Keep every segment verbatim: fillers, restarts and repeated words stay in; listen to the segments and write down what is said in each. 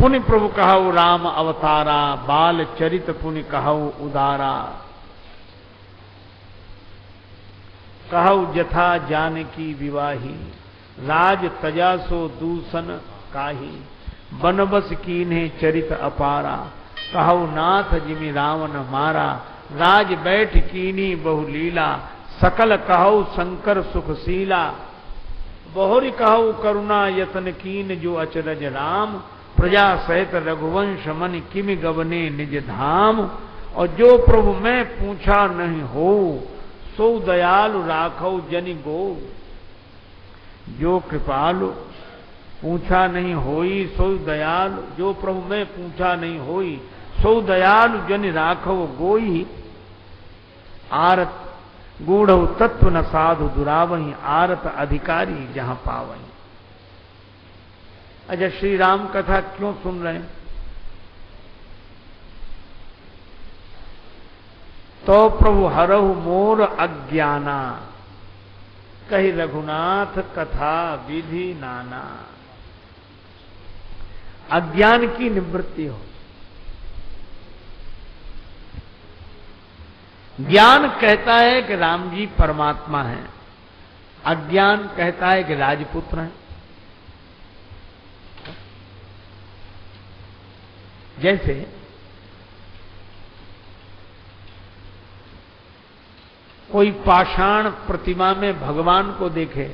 पुनि प्रभु कहु राम अवतारा, बाल चरित पुनि कहु उदारा। कहु जथा जानकी विवाही, राज तजा सो दूषण काही। बनबस कीन्हे चरित अपारा, कहु नाथ जिमि रावण मारा। राज बैठ कीनी बहुलीला, सकल कहु शंकर सुखशीला। बहुरी कहु करुणा यतन कीन, जो अचरज राम। प्रजा सहित रघुवंश मन, किमि गवने निज धाम। और जो प्रभु मैं पूछा नहीं हो, सो दयालु राखौ जनि गो। जो कृपालु पूछा नहीं होई, सो दयालु। जो प्रभु मैं पूछा नहीं होई, सो दयालु जनि राखौ गोई। आरत गूढ़ तत्व न साधु दुरावही, आरत अधिकारी जहां पावही। अच्छा, श्री राम कथा क्यों सुन रहे हैं? तो प्रभु हरहु मोर अज्ञाना, कही रघुनाथ कथा विधि नाना। अज्ञान की निवृत्ति हो। ज्ञान कहता है कि राम जी परमात्मा हैं, अज्ञान कहता है कि राजपुत्र हैं। जैसे कोई पाषाण प्रतिमा में भगवान को देखे,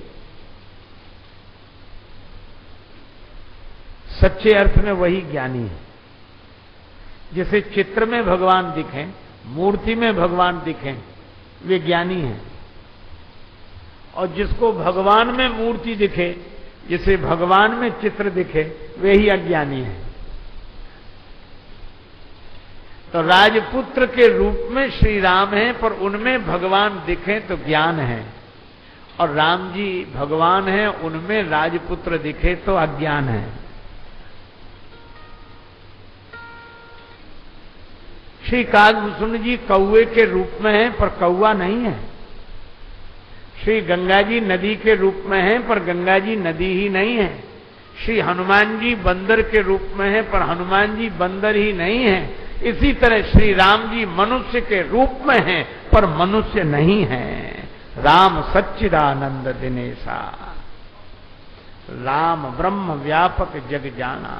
सच्चे अर्थ में वही ज्ञानी है। जैसे चित्र में भगवान दिखें, मूर्ति में भगवान दिखें, वे ज्ञानी हैं। और जिसको भगवान में मूर्ति दिखे, जिसे भगवान में चित्र दिखे, वे ही अज्ञानी हैं। तो राजपुत्र के रूप में श्री राम हैं, पर उनमें भगवान दिखे तो ज्ञान है। और राम जी भगवान हैं, उनमें राजपुत्र दिखे तो अज्ञान है। श्री कागभूषण जी कौवे के रूप में हैं, पर कौवा नहीं है। श्री गंगा जी नदी के रूप में हैं, पर गंगा जी नदी ही नहीं है। श्री हनुमान जी बंदर के रूप में हैं, पर हनुमान जी बंदर ही नहीं है। इसी तरह श्री राम जी मनुष्य के रूप में हैं, पर मनुष्य नहीं है। राम सच्चिदानंद दिनेशा, राम ब्रह्म व्यापक जग जाना।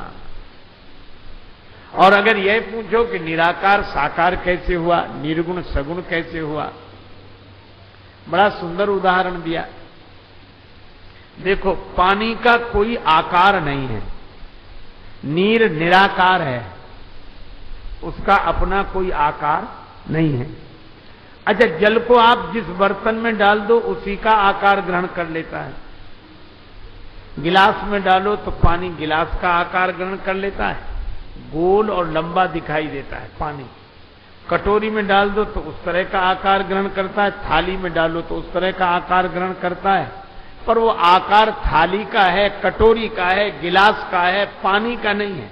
और अगर यह पूछो कि निराकार साकार कैसे हुआ, निर्गुण सगुण कैसे हुआ, बड़ा सुंदर उदाहरण दिया। देखो, पानी का कोई आकार नहीं है, नीर निराकार है, उसका अपना कोई आकार नहीं है। अच्छा, जल को आप जिस बर्तन में डाल दो उसी का आकार ग्रहण कर लेता है। गिलास में डालो तो पानी गिलास का आकार ग्रहण कर लेता है, गोल और लंबा दिखाई देता है पानी। कटोरी में डाल दो तो उस तरह का आकार ग्रहण करता है, थाली में डालो तो उस तरह का आकार ग्रहण करता है। पर वो आकार थाली का है, कटोरी का है, गिलास का है, पानी का नहीं है,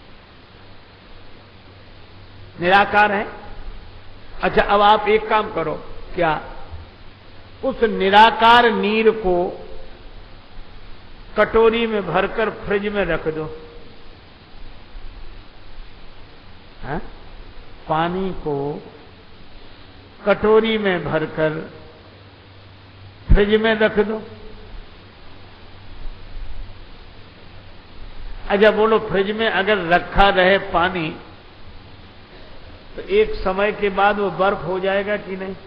निराकार है। अच्छा, अब आप एक काम करो, क्या उस निराकार नीर को कटोरी में भरकर फ्रिज में रख दो, है? पानी को कटोरी में भरकर फ्रिज में रख दो। अच्छा बोलो, फ्रिज में अगर रखा रहे पानी तो एक समय के बाद वो बर्फ हो जाएगा कि नहीं?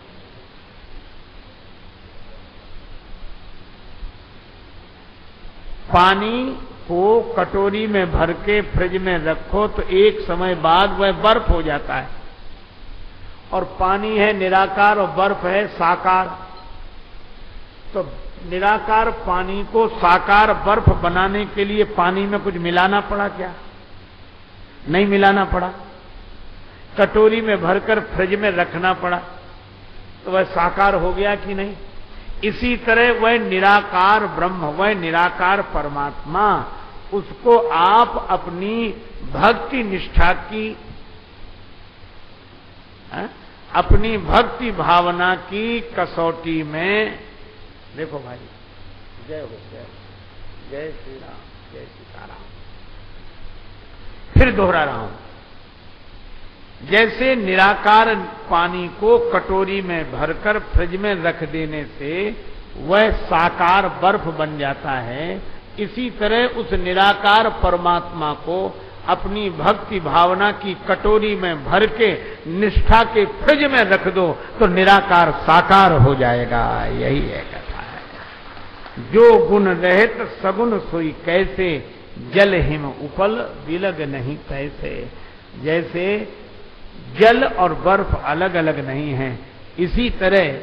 पानी को कटोरी में भर के फ्रिज में रखो तो एक समय बाद वह बर्फ हो जाता है। और पानी है निराकार और बर्फ है साकार। तो निराकार पानी को साकार बर्फ बनाने के लिए पानी में कुछ मिलाना पड़ा क्या? नहीं मिलाना पड़ा। कटोरी में भरकर फ्रिज में रखना पड़ा तो वह साकार हो गया कि नहीं? इसी तरह वह निराकार ब्रह्म, वह निराकार परमात्मा, उसको आप अपनी भक्ति निष्ठा की, है? अपनी भक्ति भावना की कसौटी में देखो भाई। जय हो, जय जय श्री राम, जय सीताराम। फिर दोहरा रहा हूं, जैसे निराकार पानी को कटोरी में भरकर फ्रिज में रख देने से वह साकार बर्फ बन जाता है, इसी तरह उस निराकार परमात्मा को अपनी भक्ति भावना की कटोरी में भर के निष्ठा के फ्रिज में रख दो तो निराकार साकार हो जाएगा। यही है कथा है। जो गुण रहित सगुण सोई कैसे, जल हिम उपल विलग नहीं तैसे। जैसे जल और बर्फ अलग अलग नहीं है, इसी तरह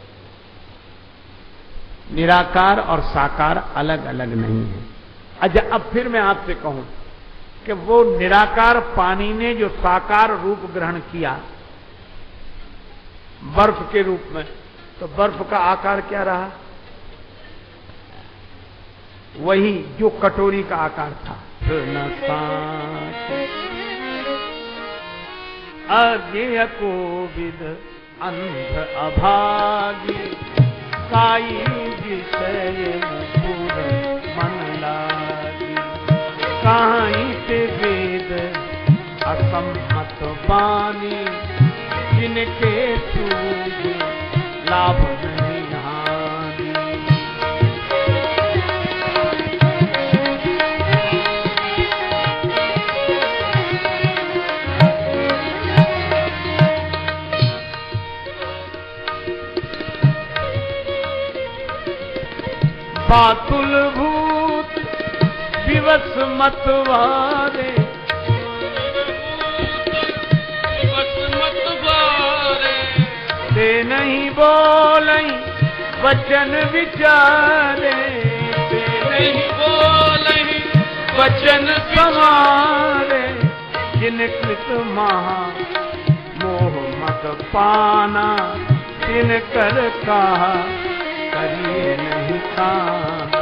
निराकार और साकार अलग अलग नहीं है। अच्छा, अब फिर मैं आपसे कहूं कि वो निराकार पानी ने जो साकार रूप ग्रहण किया बर्फ के रूप में, तो बर्फ का आकार क्या रहा? वही जो कटोरी का आकार था। अज्ञेय कोविद अंध अभागी, काई विषय पूर मन लागी। काई ते वेद असम्मत वाणी, जिनके सूझे लाभ नहीं हानि। पातुल भूत विवश मतवारे, विवश मतवारे। ते नहीं बोलई वचन विचारे, ते नहीं बोलई वचन समारे। जिन कृत महा मोह मत पाना, तिन कर कहा करिए नहीं काना।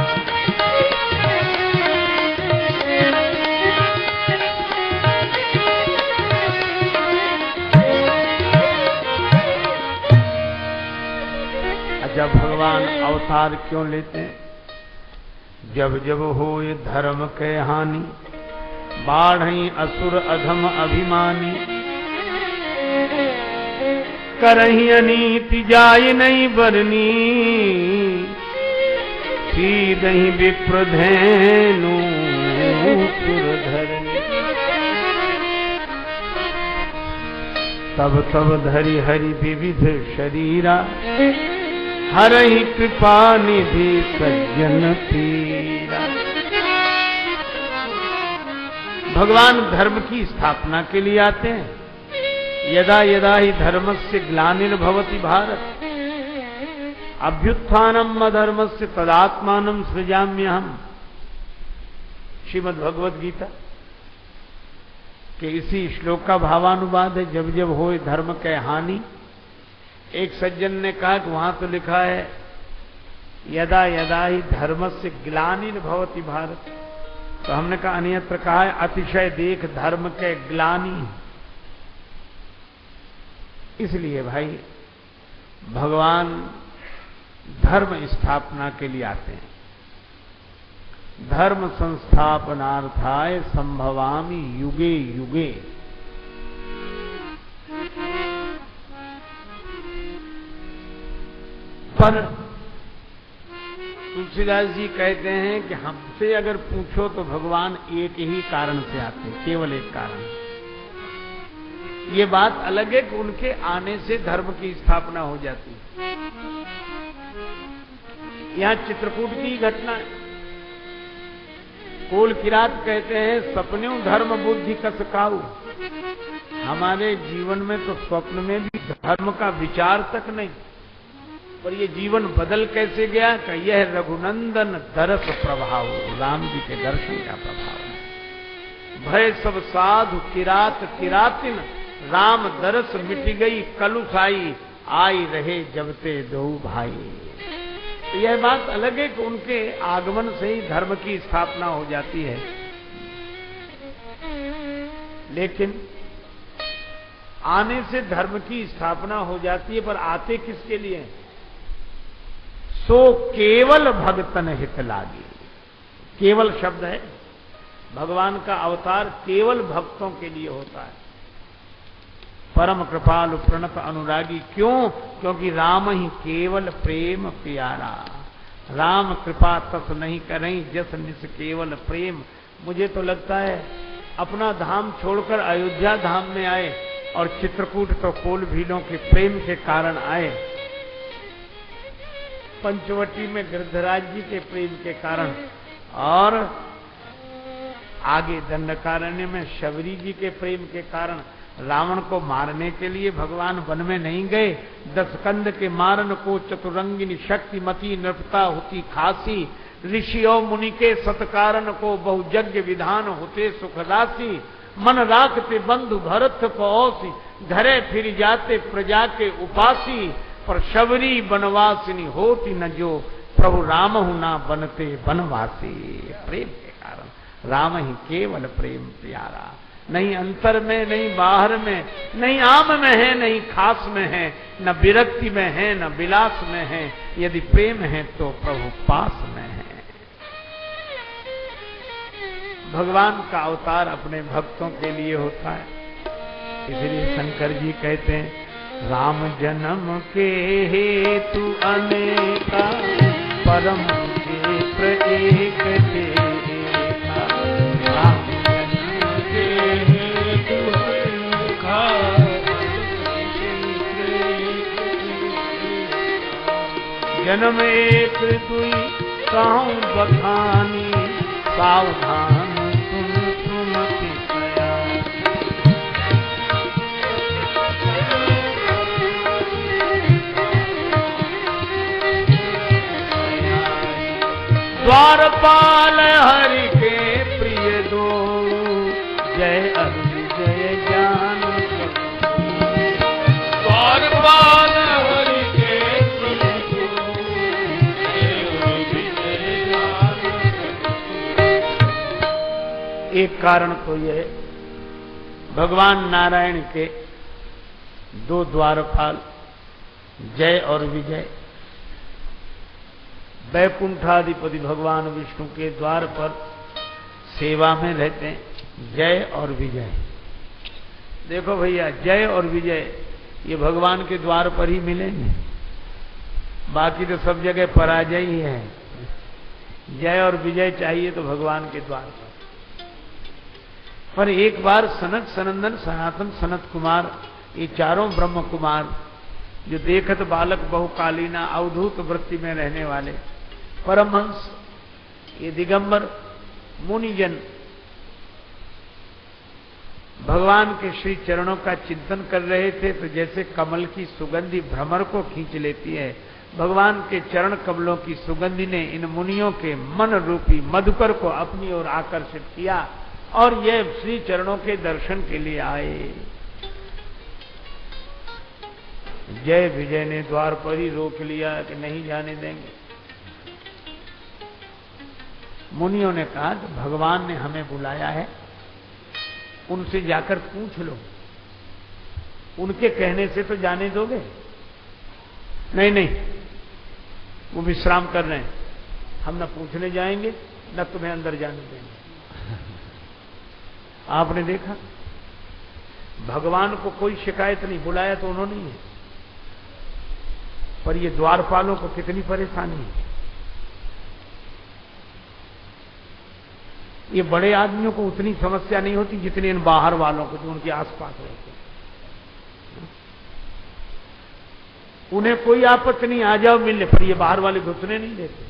जब भगवान अवतार क्यों लेते हैं? जब जब होए धर्म के हानि, बाढ़ई असुर अधम अभिमानी। करही अनीति जाय नहीं बरनी, सीधहि विप्रधेनु सुरधरनी। तब तब धरि हरि विविध शरीरा, हरहि कृपा निधि सज्जन पीरा। भगवान धर्म की स्थापना के लिए आते हैं। यदा यदा ही धर्मस्य ग्लानिर्भवति भारत, अभ्युत्थानम अधर्मस्य तदात्मानं सृजाम्यहम्। श्रीमद् भगवद गीता के इसी श्लोक का भावानुवाद है। जब जब होए धर्म के हानि, एक सज्जन ने कहा कि वहां तो लिखा है यदा यदा ही धर्मस्य ग्लानिर्भवति भारत, तो हमने कहा अन्यत्र कहा है अतिशय देख धर्म के ग्लानि। इसलिए भाई भगवान धर्म स्थापना के लिए आते हैं। धर्म संस्थापनार्थाय संभवामि युगे युगे। पर तुलसीदास जी कहते हैं कि हमसे अगर पूछो तो भगवान एक ही कारण से आते हैं, केवल एक कारण। ये बात अलग है कि उनके आने से धर्म की स्थापना हो जाती है। यहां चित्रकूट की घटना है। कोल किरात कहते हैं सपन्यों धर्म बुद्धि कस काऊ। हमारे जीवन में तो स्वप्न में भी धर्म का विचार तक नहीं, पर ये जीवन बदल कैसे गया कि यह रघुनंदन दरस प्रभाव, राम जी के दर्शन का प्रभाव है। भय सब साधु किरात किरातिन, राम दरस मिट गई कलुसाई, आई रहे जबते दो भाई। तो यह बात अलग है कि उनके आगमन से ही धर्म की स्थापना हो जाती है। लेकिन आने से धर्म की स्थापना हो जाती है, पर आते किसके लिए? सो केवल भगतन हित लागी। केवल शब्द है, भगवान का अवतार केवल भक्तों के लिए होता है। परम कृपालु प्रणत अनुरागी, क्यों? क्योंकि राम ही केवल प्रेम प्यारा। राम कृपा तस नहीं करें जस निस केवल प्रेम। मुझे तो लगता है अपना धाम छोड़कर अयोध्या धाम में आए और चित्रकूट तो कोल भीलों के प्रेम के कारण आए, पंचवटी में गिरधराज जी के प्रेम के कारण, और आगे दंडकारण्य में शबरी जी के प्रेम के कारण। रावण को मारने के लिए भगवान वन में नहीं गए। दसकंद के मारन को चतुरंगिनी शक्तिमती नृपता होती खासी। ऋषि और मुनि के सत्कारण को बहुयज्ञ विधान होते सुखदासी। मन राखते बंधु भरत पौसी, घरे फिर जाते प्रजा के उपासी। पर शबरी बनवासिनी होती न जो, प्रभु राम हूं ना बनते बनवासी। प्रेम के कारण राम ही केवल प्रेम प्यारा। नहीं अंतर में, नहीं बाहर में, नहीं आम में है, नहीं खास में है, न विरक्ति में है, न विलास में है। यदि प्रेम है तो प्रभु पास में है। भगवान का अवतार अपने भक्तों के लिए होता है। इसलिए शंकर जी कहते हैं, राम जन्म के हेतु अनेका, परम क्षेत्र एक देखा। राम जन्म के हेतु अनेका, जन्म एक दुई कहूँ बखानी। सावधान सुन सुमति सयानी। द्वारपाल हरि के प्रिय दो, जय अरुण जय ज्ञान। द्वारपाल हरि के प्रिय दो, जय अरुण जय ज्ञान। एक कारण तो यह, भगवान नारायण के दो द्वारपाल जय और विजय। वैकुंठाधिपति भगवान विष्णु के द्वार पर सेवा में रहते हैं, जय और विजय। देखो भैया, जय और विजय ये भगवान के द्वार पर ही मिलेंगे, बाकी तो सब जगह पराजय ही है। जय और विजय चाहिए तो भगवान के द्वार पर। पर एक बार सनत सनंदन सनातन सनत कुमार, ये चारों ब्रह्म कुमार जो देखत बालक बहुकालीना अवधूत वृत्ति में रहने वाले परमहंस, ये दिगंबर मुनिजन भगवान के श्री चरणों का चिंतन कर रहे थे। तो जैसे कमल की सुगंधि भ्रमर को खींच लेती है, भगवान के चरण कमलों की सुगंधि ने इन मुनियों के मन रूपी मधुकर को अपनी ओर आकर्षित किया और ये श्री चरणों के दर्शन के लिए आए। जय विजय ने द्वार पर ही रोक लिया कि नहीं जाने देंगे। मुनियों ने कहा कि भगवान ने हमें बुलाया है, उनसे जाकर पूछ लो, उनके कहने से तो जाने दोगे? नहीं नहीं, वो विश्राम कर रहे हैं, हम न पूछने जाएंगे न तुम्हें अंदर जाने देंगे। आपने देखा, भगवान को कोई शिकायत नहीं, बुलाया तो उन्होंने ही है, पर ये द्वारपालों को कितनी परेशानी है। ये बड़े आदमियों को उतनी समस्या नहीं होती जितनी इन बाहर वालों को, जो उनके आसपास रहते हैं। उन्हें कोई आपत्ति नहीं, आ जाओ मिलने, पर ये बाहर वाले घुसने नहीं देते।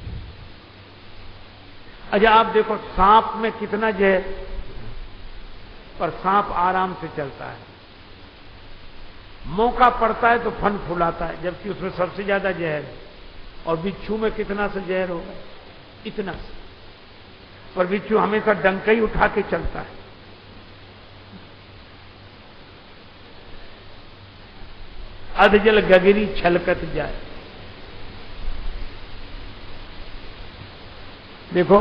अच्छा आप देखो, सांप में कितना जहर, पर सांप आराम से चलता है। मौका पड़ता है तो फन फुलाता है, जबकि उसमें सबसे ज्यादा जहर है। और बिच्छू में कितना सा जहर होगा, इतना सा, पर बिच्छू हमेशा डंका ही उठा के चलता है। अधजल गगरी छलकत जाए। देखो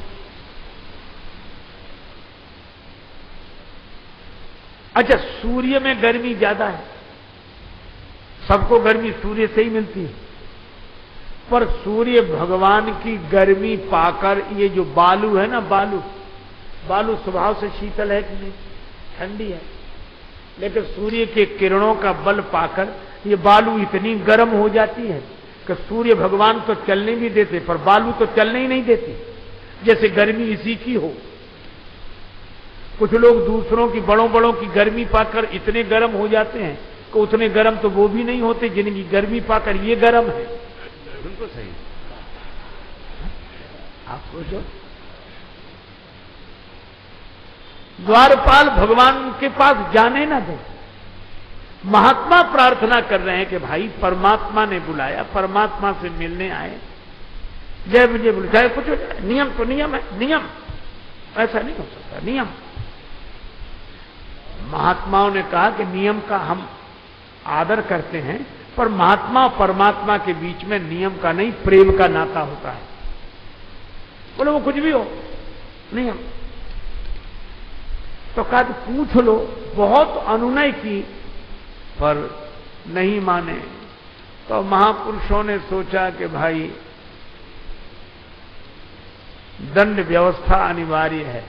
अच्छा, सूर्य में गर्मी ज्यादा है, सबको गर्मी सूर्य से ही मिलती है, पर सूर्य भगवान की गर्मी पाकर ये जो बालू है ना, बालू, बालू स्वभाव से शीतल है कि नहीं? ठंडी है। लेकिन सूर्य के किरणों का बल पाकर ये बालू इतनी गर्म हो जाती है कि सूर्य भगवान तो चलने भी देते, पर बालू तो चलने ही नहीं देते, जैसे गर्मी इसी की हो। कुछ लोग दूसरों की, बड़ों बड़ों की गर्मी पाकर इतने गर्म हो जाते हैं कि उतने गर्म तो वो भी नहीं होते जिनकी गर्मी पाकर ये गर्म है। बिल्कुल सही। आप सोचो, द्वारपाल भगवान के पास जाने ना दे। महात्मा प्रार्थना कर रहे हैं कि भाई परमात्मा ने बुलाया, परमात्मा से मिलने आए, जय मुझे बुलाया, कुछ नियम तो नियम है, नियम ऐसा नहीं हो सकता। नियम, महात्माओं ने कहा कि नियम का हम आदर करते हैं, पर महात्मा और परमात्मा के बीच में नियम का नहीं, प्रेम का नाता होता है। बोले वो कुछ भी हो, नियम तो कहा पूछ लो। बहुत अनुनय की पर नहीं माने, तो महापुरुषों ने सोचा कि भाई दंड व्यवस्था अनिवार्य है,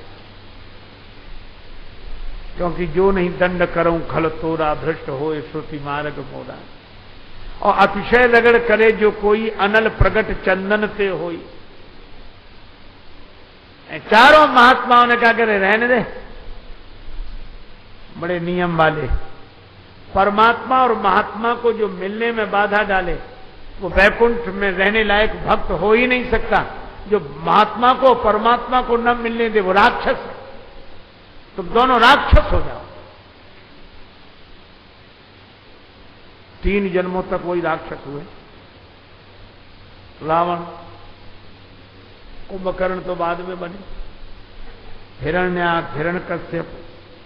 क्योंकि जो नहीं दंड करूं खल तोरा, भ्रष्ट हो श्रुति मार्ग मोरा। और अतिशय रगड़ करे जो कोई, अनल प्रगट चंदन ते होई। चारों महात्माओं ने क्या करे, रहने दे, बड़े नियम वाले। परमात्मा और महात्मा को जो मिलने में बाधा डाले वो वैकुंठ में रहने लायक भक्त हो ही नहीं सकता। जो महात्मा को परमात्मा को न मिलने दे वो राक्षस है। तुम दोनों राक्षस हो जाओ। तीन जन्मों तक वही राक्षस हुए। रावण, कुंभकर्ण तो बाद में बने, हिरण्याक्ष, हिरण्यकश्यप,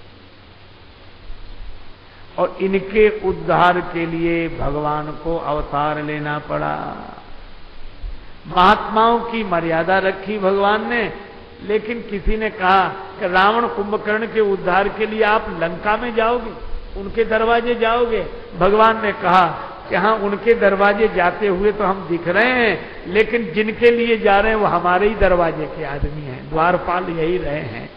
और इनके उद्धार के लिए भगवान को अवतार लेना पड़ा। महात्माओं की मर्यादा रखी भगवान ने, लेकिन किसी ने कहा कि रावण कुंभकर्ण के उद्धार के लिए आप लंका में जाओगे, उनके दरवाजे जाओगे। भगवान ने कहा कि हाँ, उनके दरवाजे जाते हुए तो हम दिख रहे हैं, लेकिन जिनके लिए जा रहे हैं वो हमारे ही दरवाजे के आदमी हैं, द्वारपाल यही रहे हैं।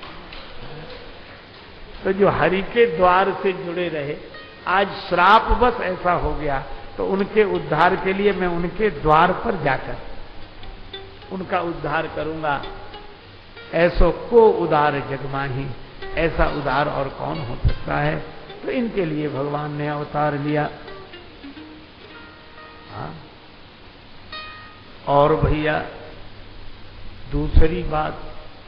तो जो हरि के द्वार से जुड़े रहे, आज श्राप बस ऐसा हो गया, तो उनके उद्धार के लिए मैं उनके द्वार पर जाकर उनका उद्धार करूंगा। ऐसो को उदार जगमाही, ऐसा उदार और कौन हो सकता है। तो इनके लिए भगवान ने अवतार लिया। हाँ? और भैया दूसरी बात,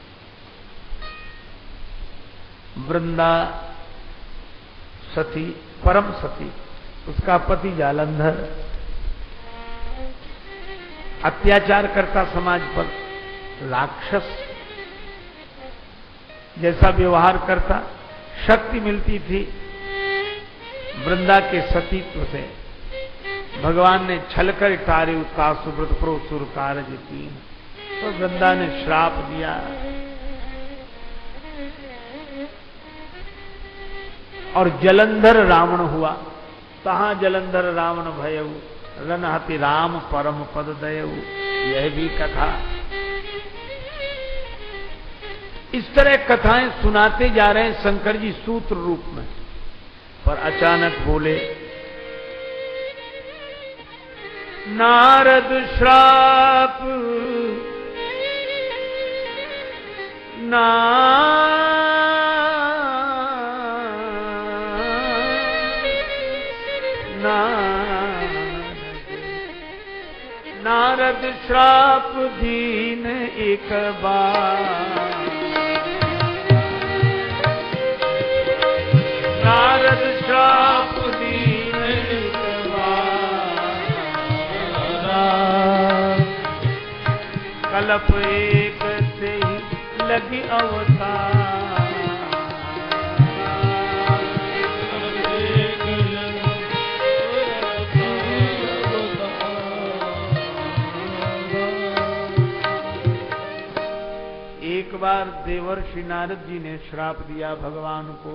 वृंदा सती, परम सती, उसका पति जालंधर अत्याचार करता समाज पर, राक्षस जैसा व्यवहार करता। शक्ति मिलती थी वृंदा के सतीत्व से। भगवान ने छलकर तारे का सुब्रत प्रो सुर कारज की, तो वृंदा ने श्राप दिया। और जलंधर रावण हुआ। तहां जलंधर रावण भयऊ, रनहति राम परम पद दयऊ। यह भी कथा। इस तरह कथाएं सुनाते जा रहे हैं शंकर जी सूत्र रूप में, पर अचानक बोले, नारद श्राप ना नारद श्राप दीन एक बार, नारद श्राप दीन एक बार, कल्प एक से लगी अवतार। एक बार देवर्षि नारद जी ने श्राप दिया भगवान को,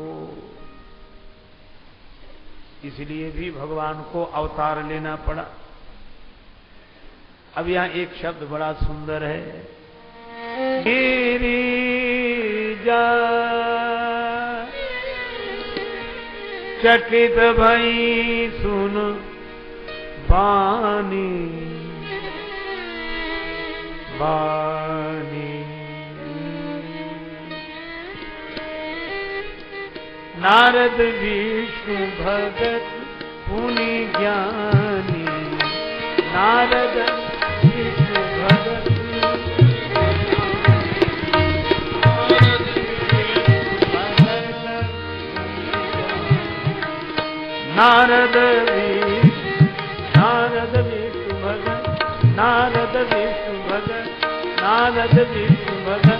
इसलिए भी भगवान को अवतार लेना पड़ा। अब यहां एक शब्द बड़ा सुंदर है, गिरिजापति जाय। चकित भई सुन बानी बानी। नारद विष्णु भगत पुनि ज्ञानी। नारद विष्णु भगत नारद विष्णु नारद विष्णु भगत नारद विष्णु भगत नारद विष्णु भगत।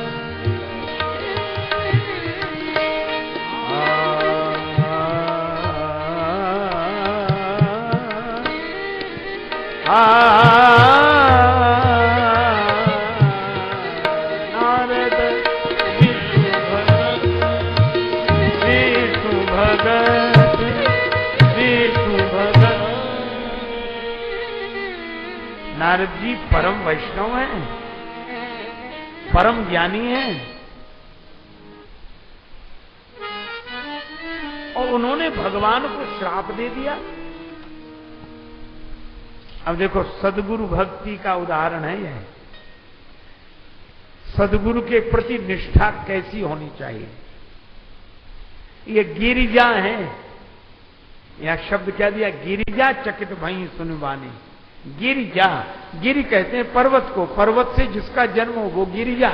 नारद विष्णु भगत विष्णु भगत विष्णु भगत। नारद जी परम वैष्णव हैं, परम ज्ञानी हैं, और उन्होंने भगवान को श्राप दे दिया। अब देखो सदगुरु भक्ति का उदाहरण है यह। सदगुरु के प्रति निष्ठा कैसी होनी चाहिए। ये गिरिजा है, यह शब्द क्या दिया, गिरिजा चकित भई सुनवानी। गिरिजा, गिरि कहते हैं पर्वत को, पर्वत से जिसका जन्म हो वो गिरिजा।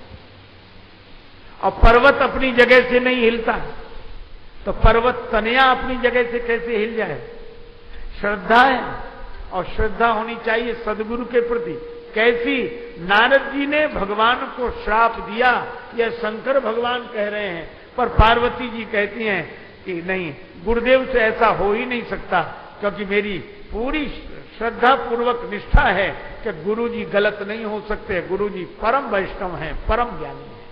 और पर्वत अपनी जगह से नहीं हिलता, तो पर्वत तनया अपनी जगह से कैसे हिल जाए। श्रद्धा है, और श्रद्धा होनी चाहिए सदगुरु के प्रति। कैसी, नारद जी ने भगवान को श्राप दिया, यह शंकर भगवान कह रहे हैं, पर पार्वती जी कहती हैं कि नहीं, गुरुदेव से ऐसा हो ही नहीं सकता, क्योंकि मेरी पूरी श्रद्धा पूर्वक निष्ठा है कि गुरु जी गलत नहीं हो सकते। गुरु जी परम वैष्णव हैं, परम ज्ञानी हैं।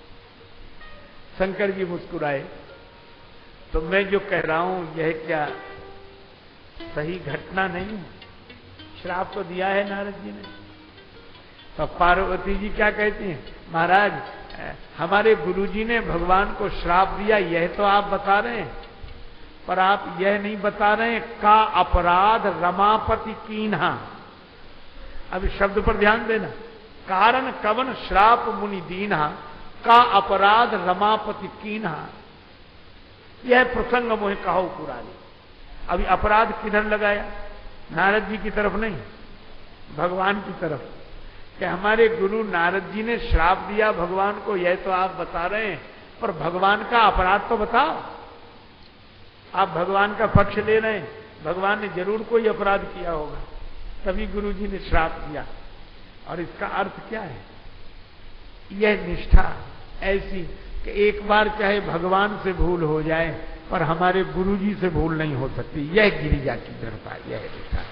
शंकर जी मुस्कुराए, तो मैं जो कह रहा हूं यह क्या सही घटना नहीं है। श्राप तो दिया है नारद जी ने। तो पार्वती जी क्या कहती हैं, महाराज हमारे गुरुजी ने भगवान को श्राप दिया, यह तो आप बता रहे हैं, पर आप यह नहीं बता रहे हैं का अपराध रमापति कीन्हा। अब शब्द पर ध्यान देना। कारण कवन श्राप मुनि दीन्हा, का अपराध रमापति कीन्हा। यह प्रसंग मोहे कहो पुरानी। अभी अपराध किधर लगाया, नारद जी की तरफ नहीं, भगवान की तरफ। कि हमारे गुरु नारद जी ने श्राप दिया भगवान को, यह तो आप बता रहे हैं, पर भगवान का अपराध तो बताओ। आप भगवान का पक्ष ले रहे हैं, भगवान ने जरूर कोई अपराध किया होगा, तभी गुरु जी ने श्राप दिया। और इसका अर्थ क्या है, यह निष्ठा ऐसी कि एक बार चाहे भगवान से भूल हो जाए, पर हमारे गुरु जी से भूल नहीं हो सकती। यह गिरिजा की दृढ़ता, यह निष्ठा।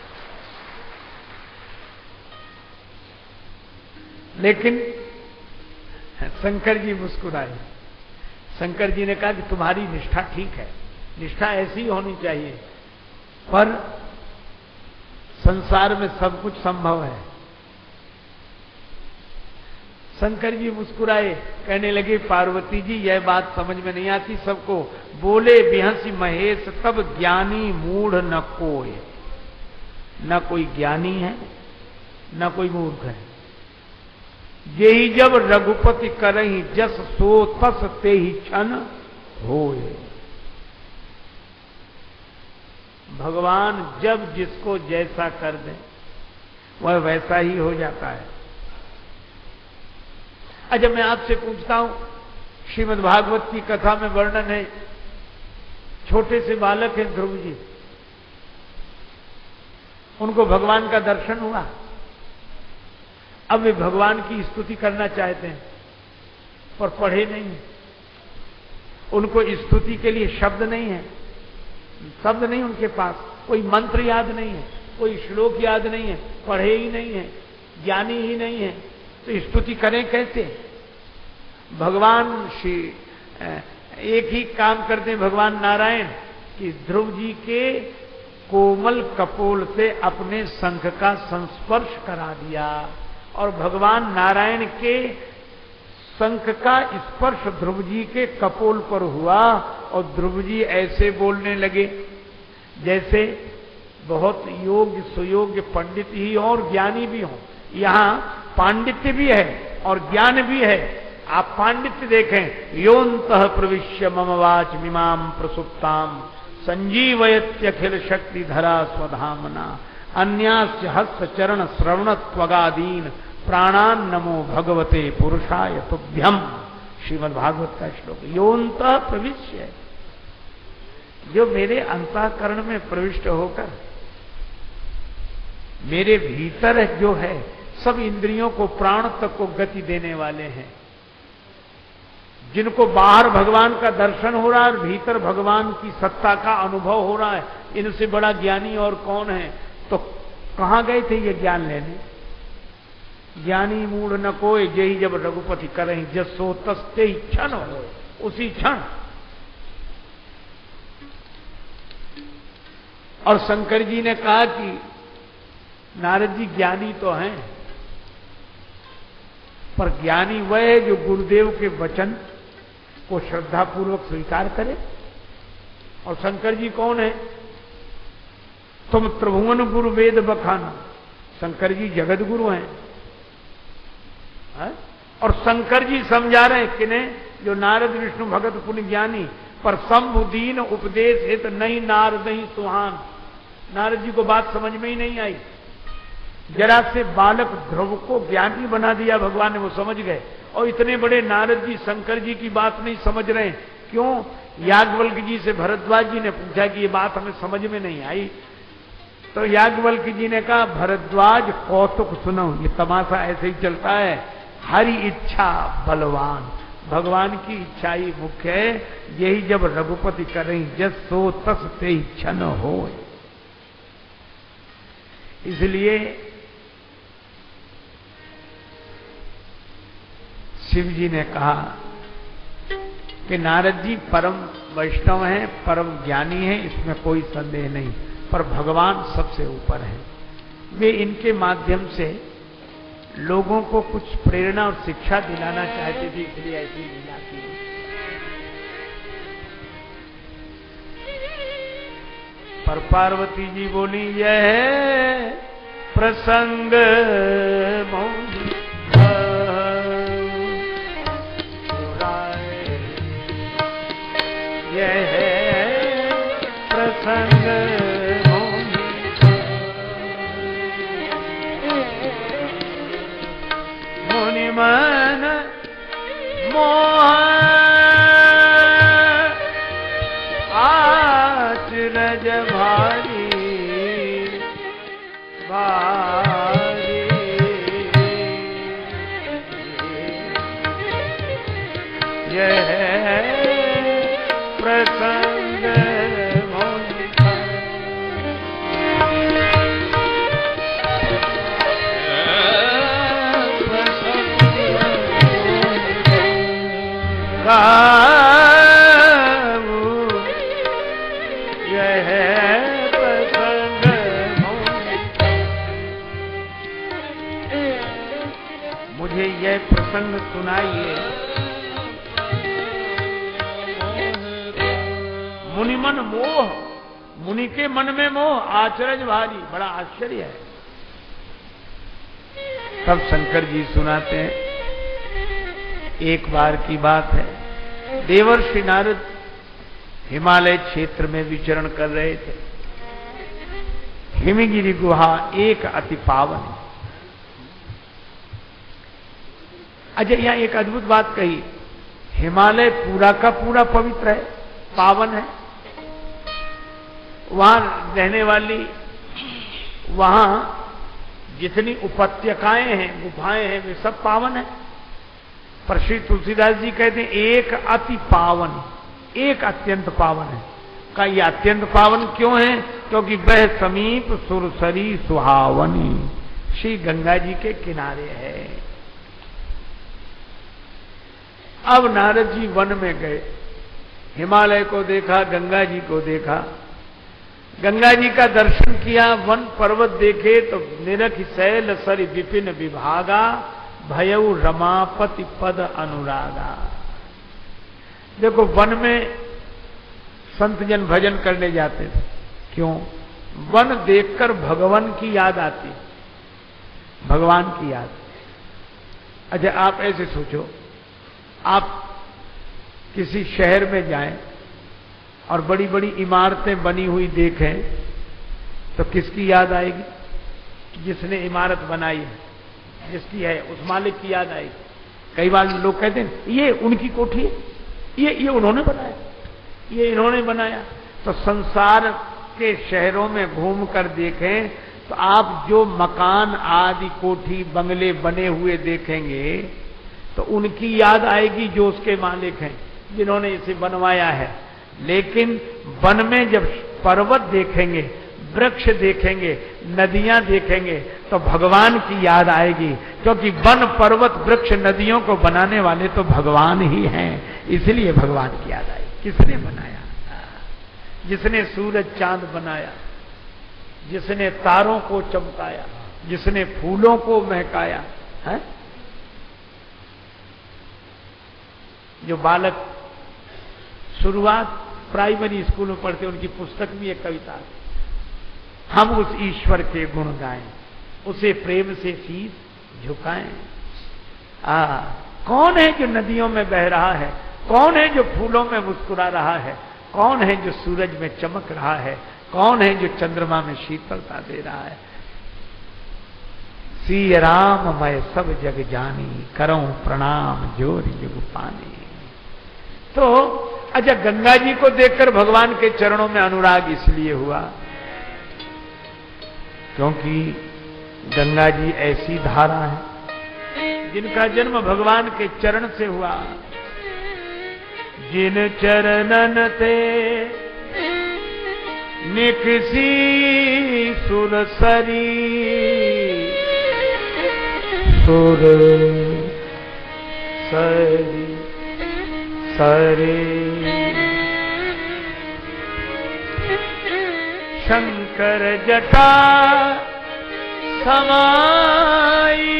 लेकिन शंकर जी मुस्कुराए। शंकर जी ने कहा कि तुम्हारी निष्ठा ठीक है, निष्ठा ऐसी होनी चाहिए, पर संसार में सब कुछ संभव है। शंकर जी मुस्कुराए, कहने लगे पार्वती जी यह बात समझ में नहीं आती सबको। बोले बिहंसी महेश तब ज्ञानी मूढ़ न कोई, न कोई ज्ञानी है न कोई मूर्ख है। यही जब रघुपति करही जस सो तस ते ही क्षण होए। भगवान जब जिसको जैसा कर दे वह वैसा ही हो जाता है। अच्छा, मैं आपसे पूछता हूं, श्रीमद् भागवत की कथा में वर्णन है, छोटे से बालक हैं ध्रुव जी, उनको भगवान का दर्शन हुआ। अब वे भगवान की स्तुति करना चाहते हैं, पर पढ़े नहीं है, उनको स्तुति के लिए शब्द नहीं है, शब्द नहीं उनके पास, कोई मंत्र याद नहीं है, कोई श्लोक याद नहीं है, पढ़े ही नहीं है, ज्ञानी ही नहीं है, तो स्तुति करें कैसे। भगवान श्री एक ही काम करते हैं भगवान नारायण कि ध्रुव जी के कोमल कपोल से अपने शंख का संस्पर्श करा दिया, और भगवान नारायण के शंख का स्पर्श ध्रुव जी के कपोल पर हुआ और ध्रुव जी ऐसे बोलने लगे जैसे बहुत योग्य सुयोग्य पंडित ही और ज्ञानी भी हो। यहां पांडित्य भी है और ज्ञान भी है। आप पांडित्य देखें, योन्तः प्रविश्य मम वाच मिमाम प्रसुप्ताम संजीवयत्यखिल शक्ति धरा स्वधामना अन्यास्य हस्त चरण श्रवण त्वगादीन प्राणान नमो भगवते पुरुषाय तुभ्यम। श्रीमद् भागवत का श्लोक। योन्तः प्रविश्य, जो मेरे अंतःकरण में प्रविष्ट होकर मेरे भीतर जो है सब इंद्रियों को प्राण तक को गति देने वाले हैं, जिनको बाहर भगवान का दर्शन हो रहा है और भीतर भगवान की सत्ता का अनुभव हो रहा है, इनसे बड़ा ज्ञानी और कौन है। तो कहां गए थे ये ज्ञान लेने? ज्ञानी मूढ़ न कोई जही जब रघुपति करें जसो तस्ते ही क्षण हो, उसी क्षण। और शंकर जी ने कहा कि नारद जी ज्ञानी तो हैं, पर ज्ञानी वह है जो गुरुदेव के वचन को श्रद्धापूर्वक स्वीकार करे। और शंकर जी कौन है? तुम त्रिभुवन गुरु वेद बखाना। शंकर जी जगत गुरु हैं है? और शंकर जी समझा रहे हैं किन्हें? जो नारद विष्णु भगत पुण्य ज्ञानी पर संबुदीन उपदेश हित नहीं नारद ही सुहान। नारद जी को बात समझ में ही नहीं आई। जरा से बालक ध्रुव को ज्ञानी बना दिया भगवान ने, वो समझ गए। और इतने बड़े नारद जी शंकर जी की बात नहीं समझ रहे। क्यों? याज्ञवल्क्य जी से भरद्वाज जी ने पूछा कि ये बात हमें समझ में नहीं आई। तो याज्ञवल्क्य जी ने कहा, भरद्वाज कौतुक सुनो, ये तमाशा ऐसे ही चलता है। हरि इच्छा बलवान, भगवान की इच्छा ही मुख्य है। यही जब रघुपति करें जस सो तस ते क्षण हो। इसलिए शिव जी ने कहा कि नारद जी परम वैष्णव हैं, परम ज्ञानी हैं, इसमें कोई संदेह नहीं, पर भगवान सबसे ऊपर हैं। वे इनके माध्यम से लोगों को कुछ प्रेरणा और शिक्षा दिलाना चाहते थे, इसलिए ऐसी लीला की। पर पार्वती जी बोली, यह प्रसंग मौनी यह प्रसंग मौनी मुनि मन मोह आचरज भारी भारी यह प्रसंग मौनी मुझे यह प्रसंग सुनाइए। मुनि मन मोह, मुनि के मन में मोह आचरज भारी, बड़ा आश्चर्य है। तब शंकर जी सुनाते हैं, एक बार की बात है, देवर्षि नारद हिमालय क्षेत्र में विचरण कर रहे थे। हिमगिरी गुहा एक अति पावन। अजय यहां एक अद्भुत बात कही, हिमालय पूरा का पूरा पवित्र है, पावन है। वहां रहने वाली, वहां जितनी उपत्यकाएं हैं, गुफाएं हैं, वे सब पावन है। पर श्री तुलसीदास जी कहते हैं, एक अति पावन, एक अत्यंत पावन है। का ये अत्यंत पावन क्यों है? क्योंकि वह समीप सुरसरी सुहावनी श्री गंगा जी के किनारे है। अब नारद जी वन में गए, हिमालय को देखा, गंगा जी को देखा, गंगा जी का दर्शन किया, वन पर्वत देखे तो निरख शैल सरि विपिन विभागा भयउ रमापति पद अनुरागा। देखो वन में संत जन भजन करने जाते थे, क्यों? वन देखकर भगवान की याद आती, भगवान की याद। अच्छा आप ऐसे सोचो, आप किसी शहर में जाएं और बड़ी बड़ी इमारतें बनी हुई देखें तो किसकी याद आएगी? जिसने इमारत बनाई है, जिसकी है, उस मालिक की याद आएगी। कई बार लोग कहते हैं ये उनकी कोठी है, ये ये उन्होंने बनाया, ये इन्होंने बनाया। तो संसार के शहरों में घूम कर देखें तो आप जो मकान आदि कोठी बंगले बने हुए देखेंगे तो उनकी याद आएगी जो उसके मालिक हैं, जिन्होंने इसे बनवाया है। लेकिन वन में जब पर्वत देखेंगे, वृक्ष देखेंगे, नदियां देखेंगे तो भगवान की याद आएगी, क्योंकि वन पर्वत वृक्ष नदियों को बनाने वाले तो भगवान ही हैं। इसलिए भगवान की याद आई। किसने बनाया? जिसने सूरज चांद बनाया, जिसने तारों को चमकाया, जिसने फूलों को महकाया है। जो बालक शुरुआत प्राइमरी स्कूल में पढ़ते, उनकी पुस्तक में एक कविता है, हम उस ईश्वर के गुण गाएं, उसे प्रेम से शीश झुकाएं। आ कौन है जो नदियों में बह रहा है? कौन है जो फूलों में मुस्कुरा रहा है? कौन है जो सूरज में चमक रहा है? कौन है जो चंद्रमा में शीतलता दे रहा है? सी राम मैं सब जग जानी, करऊं प्रणाम जोरि जुग पानी। तो अच्छा, गंगा जी को देखकर भगवान के चरणों में अनुराग इसलिए हुआ क्योंकि गंगा जी ऐसी धारा है जिनका जन्म भगवान के चरण से हुआ। जिन चरणन ते निकसी सुरसरी, सुर सरी सरे शंकर जटा समाई,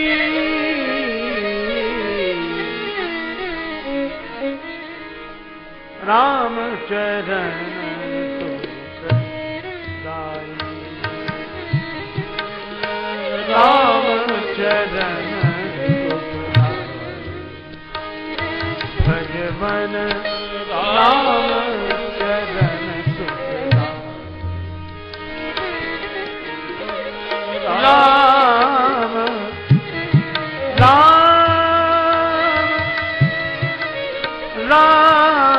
राम चरण सुखदाई, राम चरण सुखदाई, भजमन राम चरण सुखदाई, राम राम राम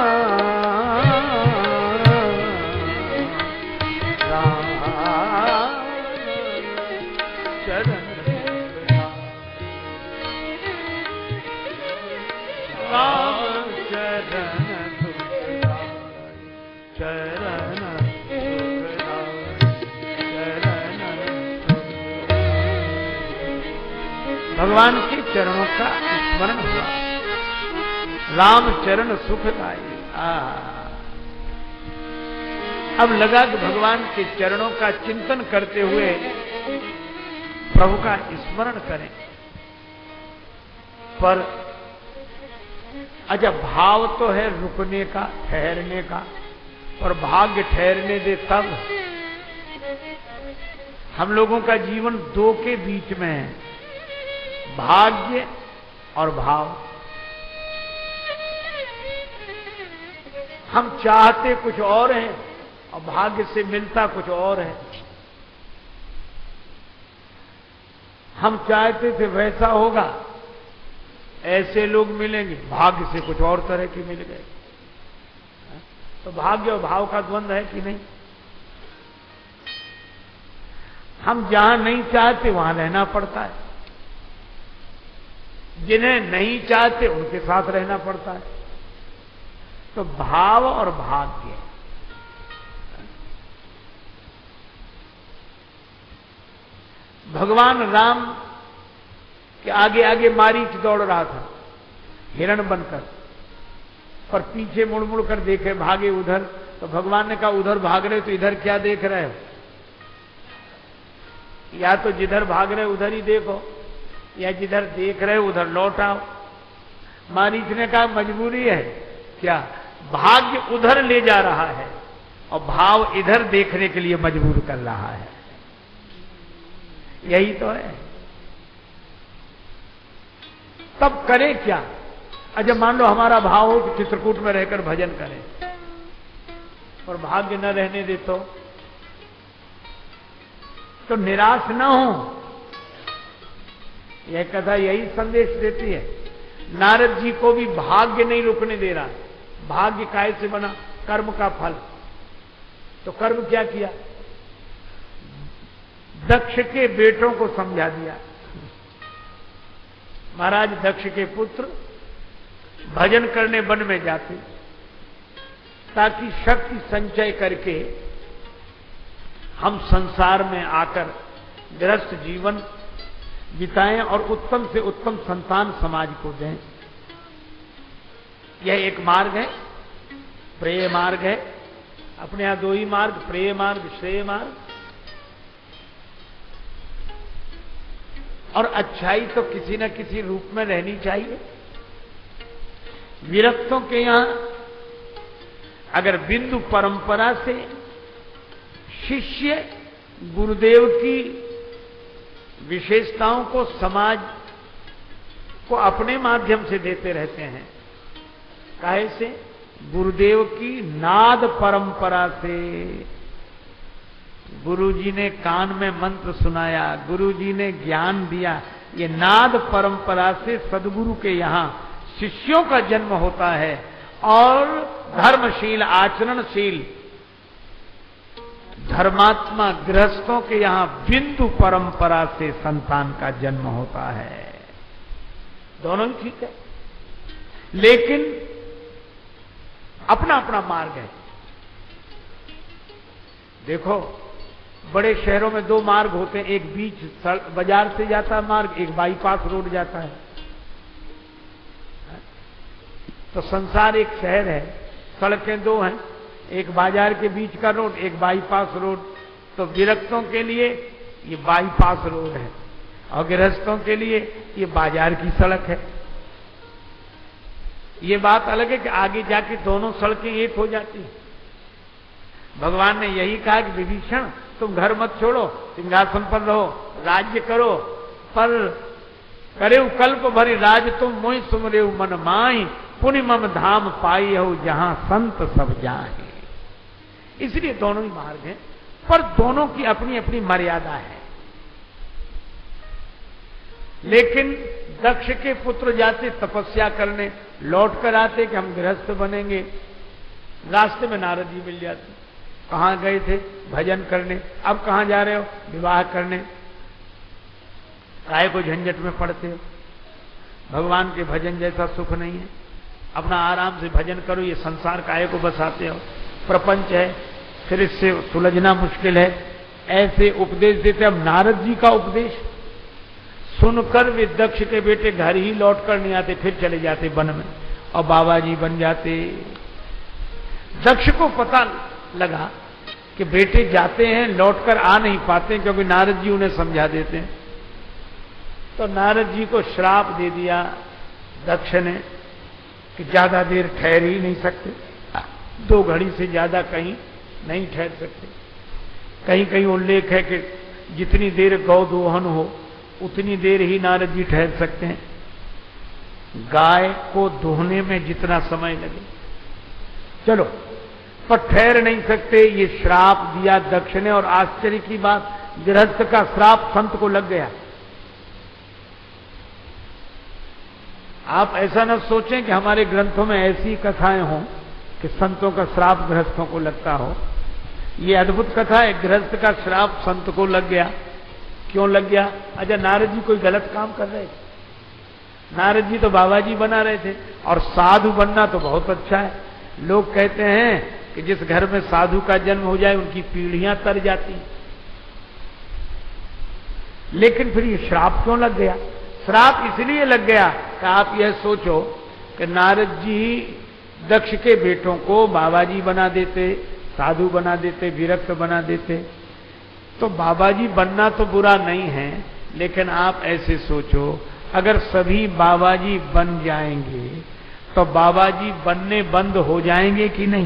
भगवान के चरणों का स्मरण हुआ। राम चरण सुखदाई। अब लगा कि भगवान के चरणों का चिंतन करते हुए प्रभु का स्मरण करें। पर अच्छा, भाव तो है रुकने का, ठहरने का, और भाग्य ठहरने दे तब। हम लोगों का जीवन दो के बीच में है, भाग्य और भाव। हम चाहते कुछ और हैं और भाग्य से मिलता कुछ और है। हम चाहते थे वैसा होगा, ऐसे लोग मिलेंगे, भाग्य से कुछ और तरह के मिल गए। तो भाग्य और भाव का द्वंद्व है कि नहीं? हम जहां नहीं चाहते वहां रहना पड़ता है, जिन्हें नहीं चाहते उनके साथ रहना पड़ता है। तो भाव और भाग्य, भगवान राम के आगे आगे मारीच दौड़ रहा था हिरण बनकर, पर पीछे मुड़ मुड़ कर देखे, भागे उधर। तो भगवान ने कहा उधर भाग रहे तो इधर क्या देख रहे हो? या तो जिधर भाग रहे उधर ही देखो। या जिधर देख रहे उधर लौट आओ। मारीच ने कहा मजबूरी है क्या, भाग्य उधर ले जा रहा है और भाव इधर देखने के लिए मजबूर कर रहा है। यही तो है। तब करें क्या? अच्छा मान लो हमारा भाव हो कि चित्रकूट में रहकर भजन करें, और भाग्य न रहने दे तो तो निराश ना हो। यह कथा यही संदेश देती है। नारद जी को भी भाग्य नहीं रुकने दे रहा। भाग्य काय से बना? कर्म का फल। तो कर्म क्या किया? दक्ष के बेटों को समझा दिया। महाराज दक्ष के पुत्र भजन करने वन में जाते ताकि शक्ति संचय करके हम संसार में आकर गृहस्थ जीवन बिताएं और उत्तम से उत्तम संतान समाज को दें। यह एक मार्ग है, प्रेय मार्ग है। अपने यहां दो ही मार्ग, प्रेय मार्ग, श्रेय मार्ग। और अच्छाई तो किसी न किसी रूप में रहनी चाहिए। विरक्तों के यहां अगर बिंदु परंपरा से शिष्य गुरुदेव की विशेषताओं को समाज को अपने माध्यम से देते रहते हैं। काहे से? गुरुदेव की नाद परंपरा से। गुरुजी ने कान में मंत्र सुनाया, गुरुजी ने ज्ञान दिया। ये नाद परंपरा से सदगुरु के यहां शिष्यों का जन्म होता है और धर्मशील, आचरणशील धर्मात्मा गृहस्थों के यहां बिंदु परंपरा से संतान का जन्म होता है। दोनों ही ठीक है, लेकिन अपना अपना मार्ग है। देखो बड़े शहरों में दो मार्ग होते हैं, एक बीच बाजार से जाता है मार्ग, एक बाईपास रोड जाता है। तो संसार एक शहर है, सड़कें दो हैं, एक बाजार के बीच का रोड, एक बाईपास रोड। तो विरक्तों के लिए ये बाईपास रोड है और गृहस्थों के लिए ये बाजार की सड़क है। ये बात अलग है कि आगे जाके दोनों सड़कें एक हो जाती हैं। भगवान ने यही कहा कि विभीषण तुम घर मत छोड़ो, सिंहासन पर रहो, राज्य करो, पर करेउ कल्प भरी राज तुम मोहि सुमरेउ मन माहि, पुनि मम धाम पाई हो जहां संत सब जाए। इसलिए दोनों ही मार्ग हैं, पर दोनों की अपनी अपनी मर्यादा है। लेकिन दक्ष के पुत्र जाते तपस्या करने, लौट कर आते कि हम गृहस्थ बनेंगे। रास्ते में नारद जी मिल जाते। कहां गए थे? भजन करने। अब कहां जा रहे हो? विवाह करने। काहे को झंझट में पड़ते हो? भगवान के भजन जैसा सुख नहीं है। अपना आराम से भजन करो, ये संसार काहे को बसाते हो? प्रपंच है, फिर इससे सुलझना मुश्किल है। ऐसे उपदेश देते। अब नारद जी का उपदेश सुनकर वे दक्ष के बेटे घर ही लौट कर नहीं आते, फिर चले जाते वन में और बाबा जी बन जाते। दक्ष को पता लगा कि बेटे जाते हैं, लौटकर आ नहीं पाते क्योंकि नारद जी उन्हें समझा देते हैं। तो नारद जी को श्राप दे दिया दक्ष ने कि ज्यादा देर ठहर ही नहीं सकते, दो घड़ी से ज्यादा कहीं नहीं ठहर सकते। कहीं कहीं उल्लेख है कि जितनी देर गौ दोहन हो उतनी देर ही नारद जी ठहर सकते हैं, गाय को दोहने में जितना समय लगे। चलो, पर ठहर नहीं सकते। ये श्राप दिया दक्ष ने, और आश्चर्य की बात, गृहस्थ का श्राप संत को लग गया। आप ऐसा न सोचें कि हमारे ग्रंथों में ऐसी कथाएं हों कि संतों का श्राप गृहस्थों को लगता हो। ये अद्भुत कथा है। गृहस्थ का श्राप संत को लग गया। क्यों लग गया? अच्छा, नारद जी कोई गलत काम कर रहे थे? नारद जी तो बाबा जी बना रहे थे, और साधु बनना तो बहुत अच्छा है। लोग कहते हैं कि जिस घर में साधु का जन्म हो जाए उनकी पीढ़ियां तर जाती। लेकिन फिर ये श्राप क्यों लग गया? श्राप इसलिए लग गया कि आप यह सोचो कि नारद जी दक्ष के बेटों को बाबा जी बना देते, साधु बना देते, विरक्त बना देते। तो बाबा जी बनना तो बुरा नहीं है, लेकिन आप ऐसे सोचो, अगर सभी बाबा जी बन जाएंगे तो बाबा जी बनने बंद हो जाएंगे कि नहीं?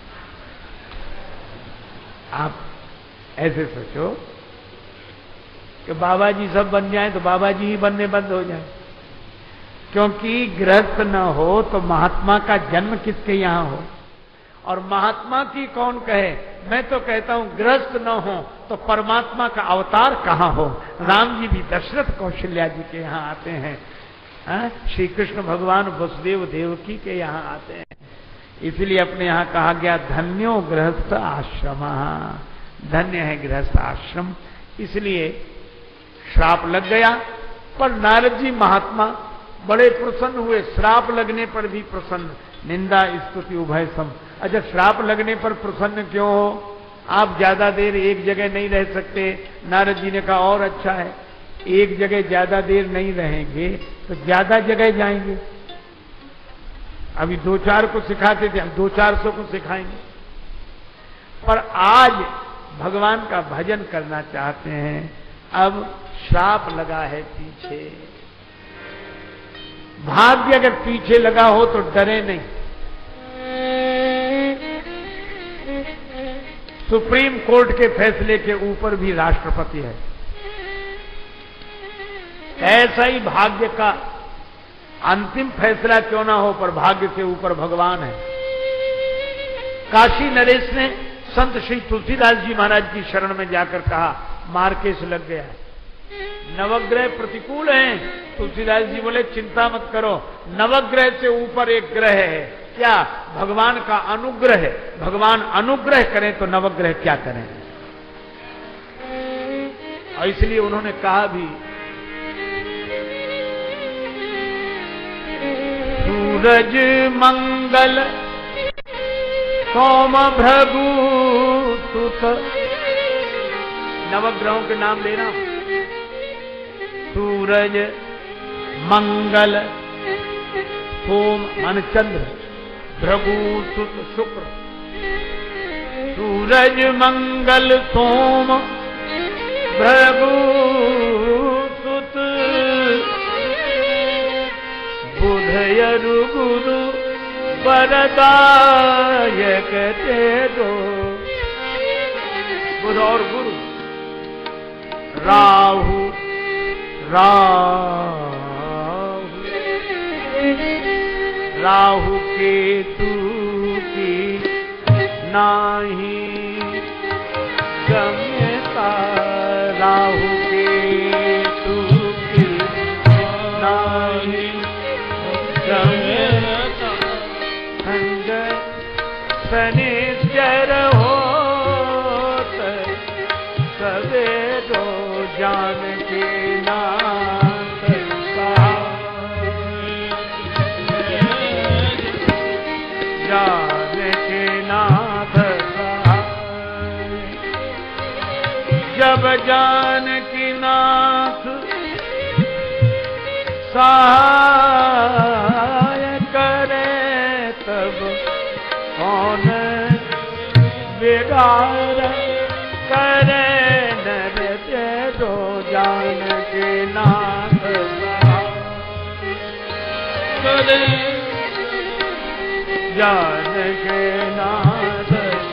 आप ऐसे सोचो कि बाबा जी सब बन जाएं तो बाबा जी ही बनने बंद हो जाए, क्योंकि गृहस्थ न हो तो महात्मा का जन्म किसके यहां हो? और महात्मा की कौन कहे? मैं तो कहता हूं गृहस्थ न हो तो परमात्मा का अवतार कहां हो? राम जी भी दशरथ कौशल्या जी के यहां आते हैं, श्री कृष्ण भगवान वसुदेव देवकी के यहां आते हैं। इसलिए अपने यहां कहा गया धन्यो गृहस्थ आश्रम, धन्य है गृहस्थ आश्रम। इसलिए श्राप लग गया, पर नारद जी महात्मा बड़े प्रसन्न हुए, श्राप लगने पर भी प्रसन्न, निंदा स्तुति उभय सम। अच्छा, श्राप लगने पर प्रसन्न क्यों हो? आप ज्यादा देर एक जगह नहीं रह सकते। नारद जी ने कहा और अच्छा है, एक जगह ज्यादा देर नहीं रहेंगे तो ज्यादा जगह जाएंगे। अभी दो चार को सिखाते थे, हम दो चार सौ को सिखाएंगे। पर आज भगवान का भजन करना चाहते हैं, अब श्राप लगा है पीछे। भाग्य अगर पीछे लगा हो तो डरे नहीं। सुप्रीम कोर्ट के फैसले के ऊपर भी राष्ट्रपति है। ऐसा ही भाग्य का अंतिम फैसला क्यों ना हो, पर भाग्य से ऊपर भगवान है। काशी नरेश ने संत श्री तुलसीदास जी महाराज की शरण में जाकर कहा, मार्केस लग गया है, नवग्रह प्रतिकूल हैं। तुलसीदास जी बोले चिंता मत करो, नवग्रह से ऊपर एक ग्रह है, क्या? भगवान का अनुग्रह है। भगवान अनुग्रह करें तो नवग्रह क्या करें? और इसलिए उन्होंने कहा भी, सूरज मंगल सोम भृगु सुत, नवग्रहों के नाम लेना, सूरज मंगल सोम मान चंद्र, भृगु सुत शुक्र। सूरज मंगल सोम भृगु सुत, बुध यरु गुरु वरदायक ते दो। बुध और गुरु, राहु राहु राहु केतु की नाही गम्यता, राहु केतु की नाही गम्यता। खंड शनिश्चर होत सवेरो जान के नाथ का, जान के नाथ का। जब जान की नाथ सहाय करे, तब कौन बिगाड़ करे। नर ते दो जान के नाथ करे, जान के नाथ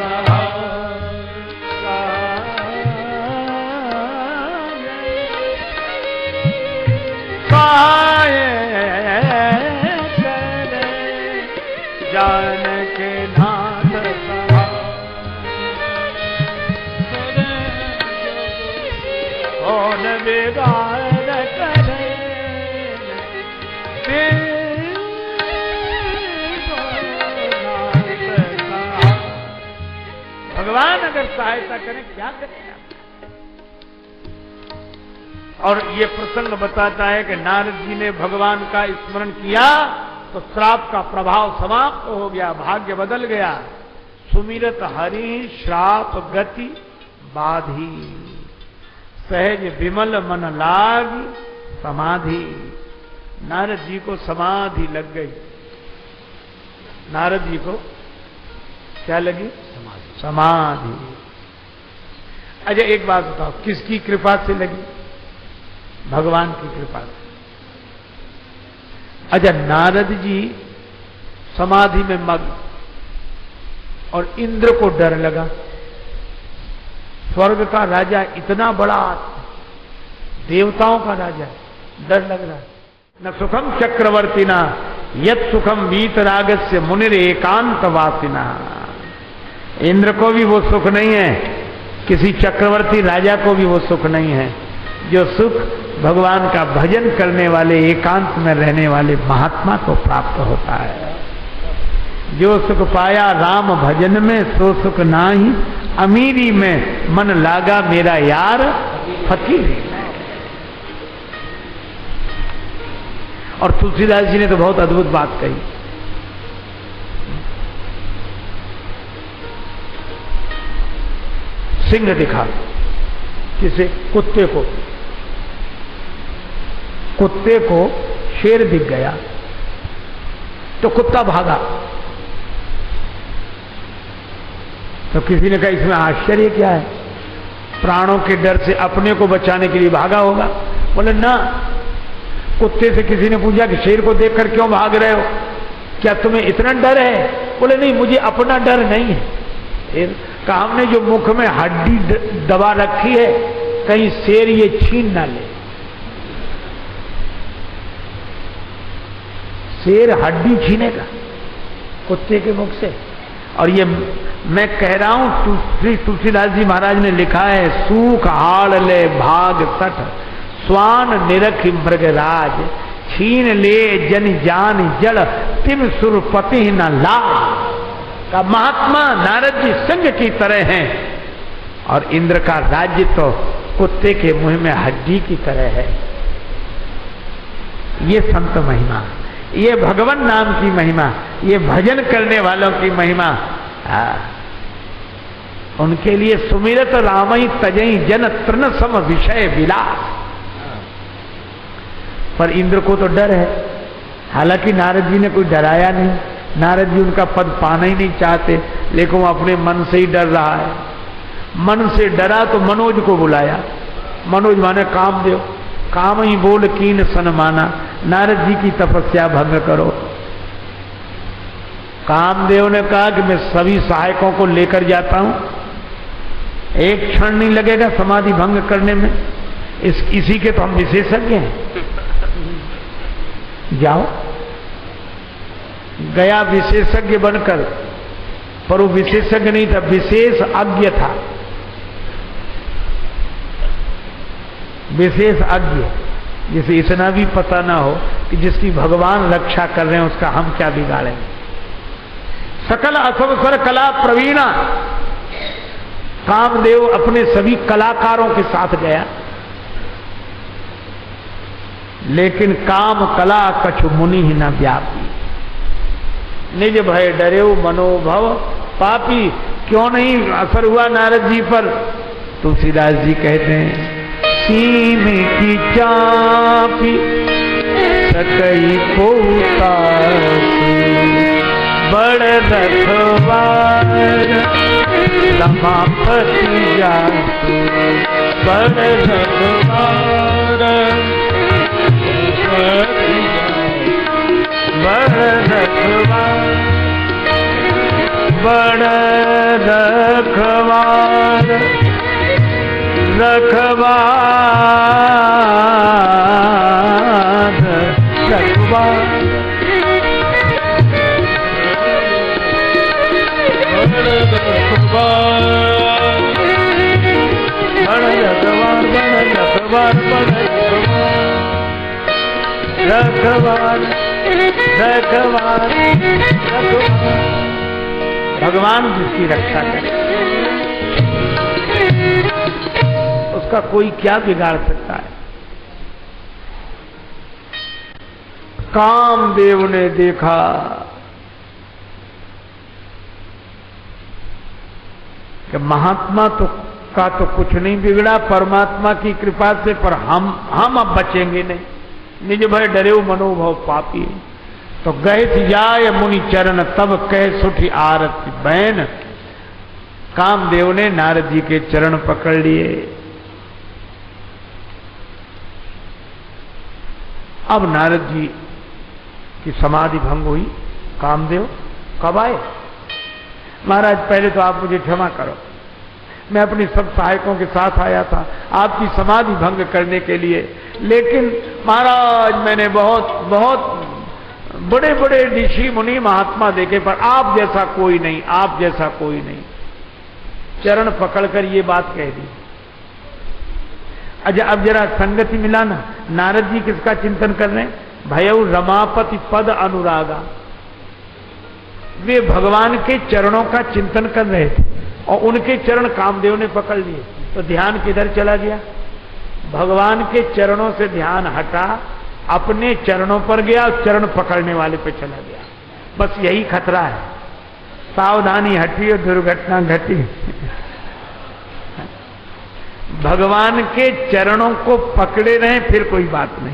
सहाय करे, जान के नाथ कौन बिगाड़ करे। भगवान अगर सहायता करें क्या करें? और ये प्रसंग बताता है कि नारद जी ने भगवान का स्मरण किया तो श्राप का प्रभाव समाप्त हो गया, भाग्य बदल गया। सुमिरत हरि श्राप गति बाधी, सहज विमल मन लाग समाधि। नारद जी को समाधि लग गई। नारद जी को क्या लगी? समाधि। समाधि। अच्छा एक बात बताओ, किसकी कृपा से लगी? भगवान की कृपा से। अच्छा, नारद जी समाधि में मग्न, और इंद्र को डर लगा। स्वर्ग का राजा इतना बड़ा, देवताओं का राजा, डर लग रहा है। न सुखम चक्रवर्ती ना यत सुखम वीतरागस्य मुनिर एकांत वासिना। इंद्र को भी वो सुख नहीं है, किसी चक्रवर्ती राजा को भी वो सुख नहीं है जो सुख भगवान का भजन करने वाले, एकांत में रहने वाले महात्मा को प्राप्त होता है। जो सुख पाया राम भजन में, सो सुख नाही अमीरी में, मन लागा मेरा यार फकीरी में। और तुलसीदास जी ने तो बहुत अद्भुत बात कही। सिंह दिखा, किसे? कुत्ते को। कुत्ते को शेर दिख गया तो कुत्ता भागा। तो किसी ने कहा इसमें आश्चर्य क्या है, प्राणों के डर से अपने को बचाने के लिए भागा होगा। बोले ना, कुत्ते से किसी ने पूछा कि शेर को देखकर क्यों भाग रहे हो, क्या तुम्हें इतना डर है? बोले नहीं, मुझे अपना डर नहीं है। कहा हमने जो मुख में हड्डी दबा रखी है, कहीं शेर ये छीन ना ले। शेर हड्डी छीनेगा कुत्ते के मुख से। और ये मैं कह रहा हूं, श्री तुलसीदास जी महाराज ने लिखा है, सूख हाड़ ले भाग सठ स्वान निरख मृगराज, छीन ले जन जान जड़ तिम सुरपति न लाज। का महात्मा नारद जी संग की तरह हैं, और इंद्र का राज्य तो कुत्ते के मुंह में हड्डी की तरह है। ये संत महिमा, ये भगवान नाम की महिमा, ये भजन करने वालों की महिमा। आ, उनके लिए सुमिरत रामई तजई जन तृण सम विषय विलास। पर इंद्र को तो डर है। हालांकि नारद जी ने कोई डराया नहीं, नारद जी उनका पद पाना ही नहीं चाहते, लेकिन वो अपने मन से ही डर रहा है। मन से डरा तो मनोज को बुलाया। मनोज माने कामदेव। काम ही बोल कीन सन माना, नारद जी की तपस्या भंग करो। कामदेव ने कहा कि मैं सभी सहायकों को लेकर जाता हूं, एक क्षण नहीं लगेगा समाधि भंग करने में। इस इसी के तो हम विशेषज्ञ हैं। जाओ। गया विशेषज्ञ बनकर, पर वो विशेषज्ञ नहीं था, विशेष अज्ञ था। विशेष अज्ञ, जिसे इतना भी पता ना हो कि जिसकी भगवान रक्षा कर रहे हैं उसका हम क्या बिगाड़ेंगे। सकल असवसर कला प्रवीणा, कामदेव अपने सभी कलाकारों के साथ गया, लेकिन काम कला कछु मुनि ही न व्यापी। निज भय डरेऊ मनोभव पापी। क्यों नहीं असर हुआ नारद जी पर? तुलसीदास जी कहते हैं, सीम की चापी सकई को बड़ रखवार समापति जातु, बड़ रखवार बड़ रखवार बड़ रखवार रखवार रखवार बड़ रखवार बड़ रखवार बड़ रखवार रखवार रखवार। भगवान जिसकी रक्षा करे उसका कोई क्या बिगाड़ सकता है। कामदेव ने देखा कि महात्मा तो का तो कुछ नहीं बिगड़ा परमात्मा की कृपा से, पर हम हम अब बचेंगे नहीं। निज भय डरेऊ मनोभव पापी। तो गए जाय मुनि चरण तब कह सुठी आरती बैन। कामदेव ने नारद जी के चरण पकड़ लिए अब नारद जी की समाधि भंग हुई। कामदेव कब आए? महाराज पहले तो आप मुझे क्षमा करो, मैं अपने सब सहायकों के साथ आया था आपकी समाधि भंग करने के लिए, लेकिन महाराज मैंने बहुत बहुत बड़े बड़े ऋषि मुनि महात्मा देखे पर आप जैसा कोई नहीं, आप जैसा कोई नहीं। चरण पकड़कर ये बात कह दी। अच्छा अब जरा संगति मिलाना, नारद जी किसका चिंतन कर रहे हैं? भयउ रमापति पद अनुरागा, वे भगवान के चरणों का चिंतन कर रहे थे और उनके चरण कामदेव ने पकड़ लिए, तो ध्यान किधर चला गया? भगवान के चरणों से ध्यान हटा, अपने चरणों पर गया, चरण पकड़ने वाले पे चला गया। बस यही खतरा है, सावधानी हटी और दुर्घटना घटी। भगवान के चरणों को पकड़े रहे फिर कोई बात नहीं।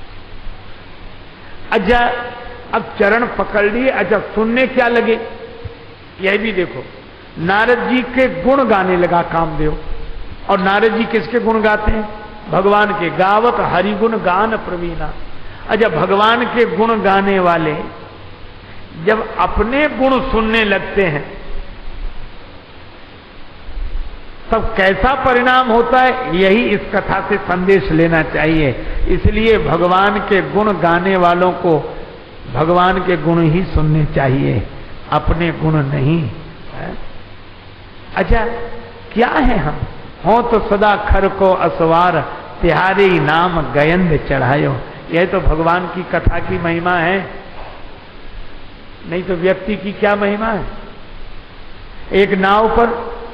अच्छा अब चरण पकड़ लिए, अच्छा सुनने क्या लगे? यह भी देखो, नारद जी के गुण गाने लगा कामदेव। और नारद जी किसके गुण गाते हैं? भगवान के। गावत हरिगुण गान प्रवीणा। अच्छा भगवान के गुण गाने वाले जब अपने गुण सुनने लगते हैं तब कैसा परिणाम होता है, यही इस कथा से संदेश लेना चाहिए। इसलिए भगवान के गुण गाने वालों को भगवान के गुण ही सुनने चाहिए, अपने गुण नहीं है? अच्छा क्या है हम? हो तो सदा खर को असवार, तिहारे नाम गयंद चढ़ायो। यह तो भगवान की कथा की महिमा है, नहीं तो व्यक्ति की क्या महिमा है? एक नाव पर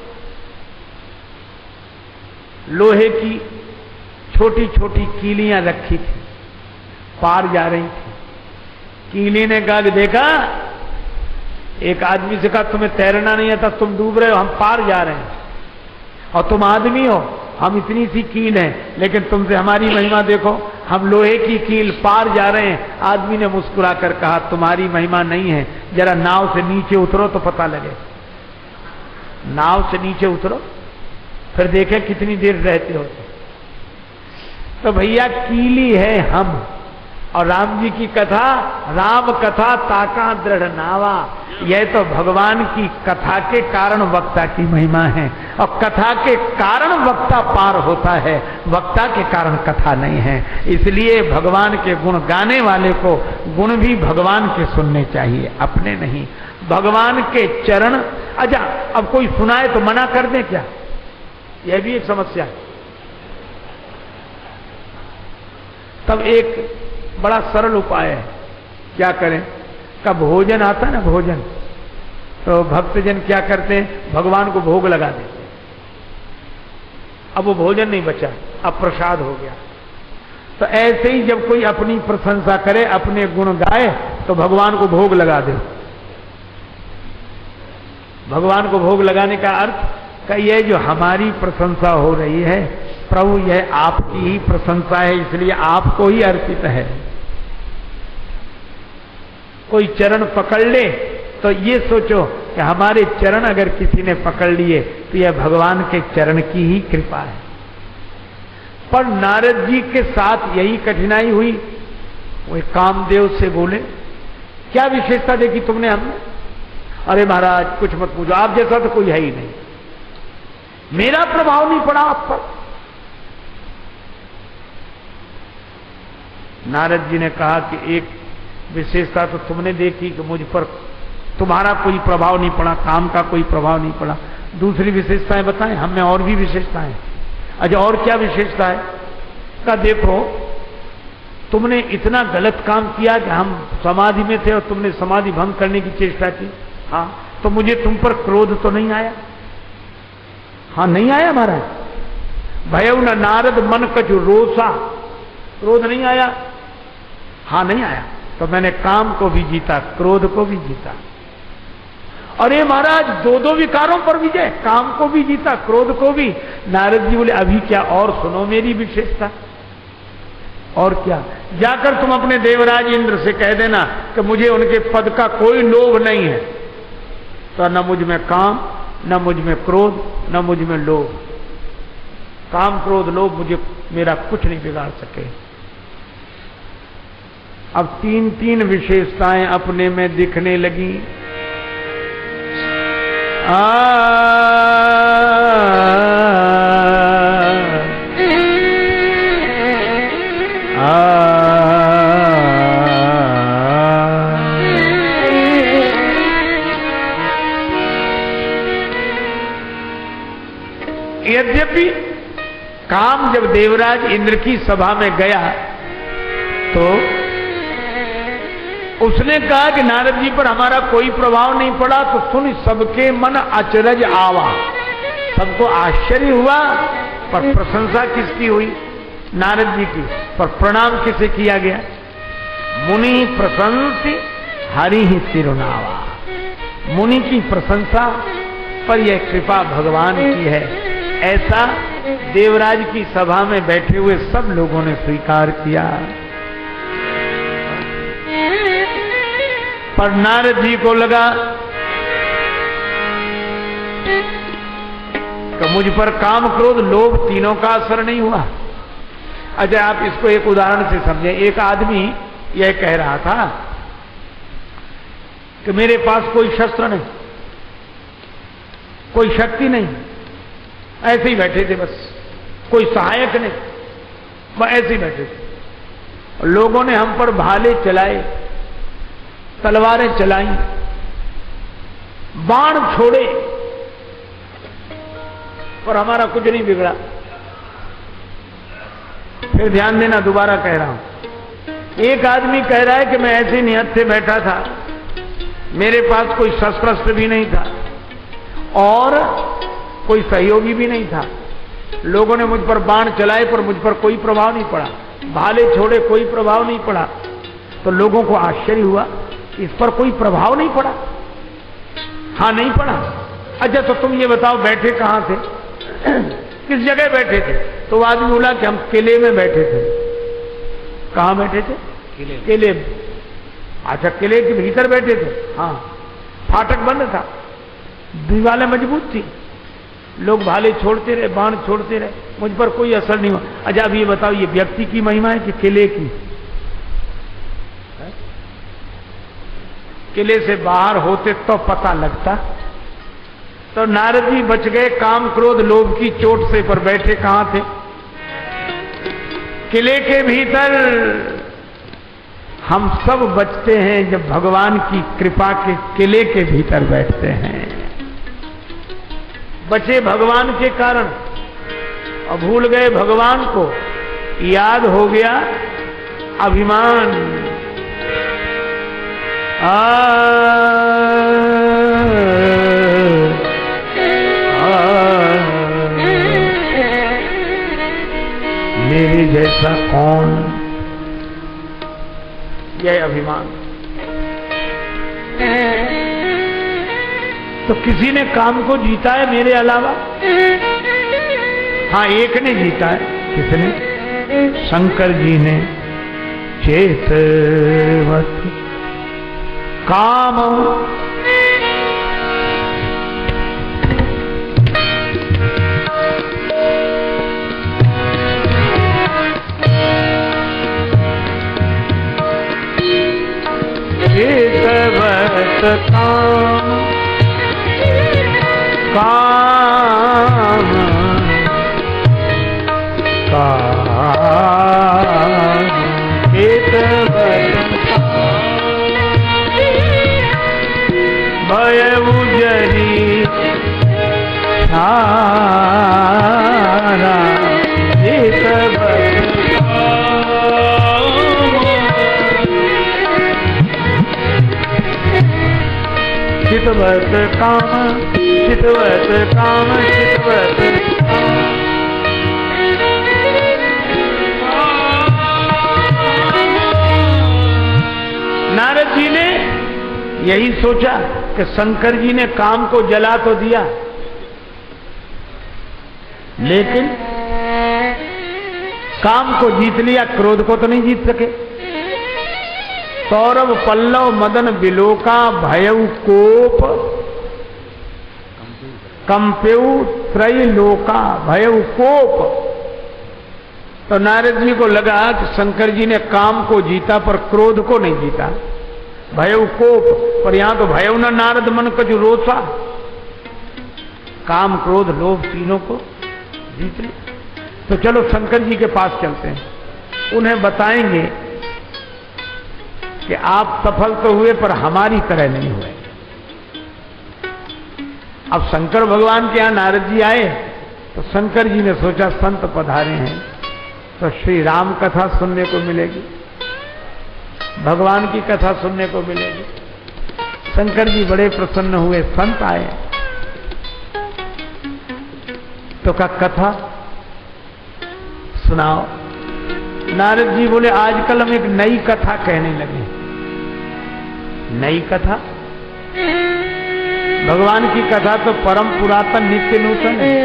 लोहे की छोटी छोटी कीलियां रखी थी, पार जा रही थी। कीली ने कहा, देखा, एक आदमी से कहा तुम्हें तैरना नहीं आता, तुम डूब रहे हो, हम पार जा रहे हैं, और तुम आदमी हो, हम इतनी सी कील है, लेकिन तुमसे हमारी महिमा देखो, हम लोहे की कील पार जा रहे हैं। आदमी ने मुस्कुरा कर कहा, तुम्हारी महिमा नहीं है, जरा नाव से नीचे उतरो तो पता लगे। नाव से नीचे उतरो फिर देखे कितनी देर रहते हो। तो भैया कीली है हम, और राम जी की कथा, राम कथा ताका दृढ़ नावा, यह तो भगवान की कथा के कारण वक्ता की महिमा है। और कथा के कारण वक्ता पार होता है, वक्ता के कारण कथा नहीं है। इसलिए भगवान के गुण गाने वाले को गुण भी भगवान के सुनने चाहिए, अपने नहीं। भगवान के चरण, अच्छा अब कोई सुनाए तो मना कर दे क्या? यह भी एक समस्या है। तब एक बड़ा सरल उपाय है, क्या करें? का भोजन आता है ना, भोजन, तो भक्तजन क्या करते हैं? भगवान को भोग लगा देते हैं। अब वो भोजन नहीं बचा, अब प्रसाद हो गया। तो ऐसे ही जब कोई अपनी प्रशंसा करे, अपने गुण गाए, तो भगवान को भोग लगा दे। भगवान को भोग लगाने का अर्थ का यह जो हमारी प्रशंसा हो रही है, प्रभु यह आपकी ही प्रशंसा है, इसलिए आपको ही अर्पित है। कोई चरण पकड़ ले तो ये सोचो कि हमारे चरण अगर किसी ने पकड़ लिए तो यह भगवान के चरण की ही कृपा है। पर नारद जी के साथ यही कठिनाई हुई। वो कामदेव से बोले, क्या विशेषता देखी तुमने हमने? अरे महाराज कुछ मत पूछो, आप जैसा तो कोई है ही नहीं, मेरा प्रभाव नहीं पड़ा आप पर। नारद जी ने कहा कि एक विशेषता तो तुमने देखी कि मुझ पर तुम्हारा कोई प्रभाव नहीं पड़ा, काम का कोई प्रभाव नहीं पड़ा। दूसरी विशेषताएं बताएं, हमें और भी विशेषताएं। अच्छा और क्या विशेषता है? का देखो, तुमने इतना गलत काम किया कि हम समाधि में थे और तुमने समाधि भंग करने की चेष्टा की। हाँ, तो मुझे तुम पर क्रोध तो नहीं आया? हाँ नहीं आया महाराज। भयउ न नारद मन कछु रोसा, क्रोध नहीं आया? हाँ नहीं आया। तो मैंने काम को भी जीता, क्रोध को भी जीता। अरे महाराज दो दो विकारों पर विजय, काम को भी जीता, क्रोध को भी। नारद जी बोले अभी क्या और सुनो मेरी विशेषता। और क्या? जाकर तुम अपने देवराज इंद्र से कह देना कि मुझे उनके पद का कोई लोभ नहीं है, तो न मुझ में काम, न मुझ में क्रोध, न मुझ में लोभ। काम क्रोध लोभ मुझे मेरा कुछ नहीं बिगाड़ सके। अब तीन तीन विशेषताएं अपने में दिखने लगी। आ, आ, यद्यपि काम जब देवराज इंद्र की सभा में गया तो उसने कहा कि नारद जी पर हमारा कोई प्रभाव नहीं पड़ा, तो सुन सबके मन अचरज आवा, सबको आश्चर्य हुआ, पर प्रशंसा किसकी हुई? नारद जी की। पर प्रणाम किसे किया गया? मुनि प्रशंसी हरि ही सिरुनावा, मुनि की प्रशंसा पर यह कृपा भगवान की है, ऐसा देवराज की सभा में बैठे हुए सब लोगों ने स्वीकार किया। पर नारद जी को लगा कि मुझ पर काम क्रोध लोभ तीनों का असर नहीं हुआ। अच्छा, आप इसको एक उदाहरण से समझें। एक आदमी यह कह रहा था कि मेरे पास कोई शस्त्र नहीं, कोई शक्ति नहीं, ऐसे ही बैठे थे, बस कोई सहायक नहीं, बस ऐसे ही बैठे थे। लोगों ने हम पर भाले चलाए, तलवारें चलाई, बाण छोड़े, पर हमारा कुछ नहीं बिगड़ा। फिर ध्यान देना, दोबारा कह रहा हूं। एक आदमी कह रहा है कि मैं ऐसे नियत से बैठा था, मेरे पास कोई शस्त्र भी नहीं था और कोई सहयोगी भी नहीं था, लोगों ने मुझ पर बाण चलाए पर मुझ पर कोई प्रभाव नहीं पड़ा, भाले छोड़े कोई प्रभाव नहीं पड़ा। तो लोगों को आश्चर्य हुआ, इस पर कोई प्रभाव नहीं पड़ा। हाँ, नहीं पड़ा। अच्छा, तो तुम ये बताओ बैठे कहां थे? किस जगह बैठे थे? तो आदमी बोला कि हम किले में बैठे थे। कहां बैठे थे? किले, किले में। अच्छा, किले के भीतर बैठे थे? हाँ। फाटक बंद था, दीवारें मजबूत थी, लोग भाले छोड़ते रहे, बाण छोड़ते रहे, मुझ पर कोई असर नहीं हुआ। अच्छा, अब ये बताओ, ये व्यक्ति की महिमा है कि किले की? किले से बाहर होते तो पता लगता। तो नारद जी बच गए काम क्रोध लोभ की चोट से, पर बैठे कहां थे? किले के भीतर। हम सब बचते हैं जब भगवान की कृपा के किले के भीतर बैठते हैं। बचे भगवान के कारण और भूल गए भगवान को, याद हो गया अभिमान। आ, आ, मेरे जैसा कौन? यह अभिमान। तो किसी ने काम को जीता है मेरे अलावा? हाँ, एक ने जीता है। किसने? शंकर जी ने। चेतवत काम चेतवत काम काम काम चेतवत भय उजरी छारा चेतवत चितवत काम चितवत काम चितवत नारद जी ने यही सोचा कि शंकर जी ने काम को जला तो दिया, लेकिन काम को जीत लिया, क्रोध को तो नहीं जीत सके। सौरभ पल्लव मदन बिलोका भयउ कोप कंपेउ त्रैलोका भयउ कोप। तो नारद जी को लगा कि शंकर जी ने काम को जीता पर क्रोध को नहीं जीता। भयउ कोप, पर यहां तो भयउ न नारद मन कछु रोसा। काम क्रोध लोभ तीनों को जीत लिया। तो चलो शंकर जी के पास चलते हैं, उन्हें बताएंगे कि आप सफल तो हुए पर हमारी तरह नहीं हुए। अब शंकर भगवान के यहां नारद जी आए तो शंकर जी ने सोचा संत पधारे हैं तो श्री राम कथा सुनने को मिलेगी, भगवान की कथा सुनने को मिलेगी। शंकर जी बड़े प्रसन्न हुए, संत आए तो का कथा सुनाओ। नारद जी बोले आजकल हम एक नई कथा कहने लगे। नई कथा? भगवान की कथा तो परम पुरातन नित्य नूतन है।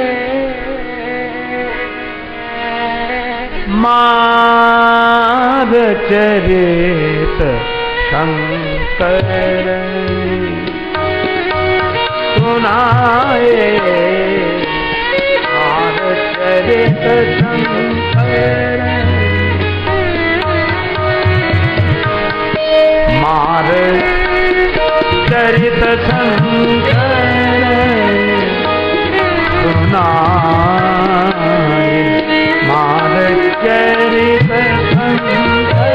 मार चरित शंकर सुनाए, मार चरित शंकर, मार चरित शंकर सुनाए, मार चरित शंकर।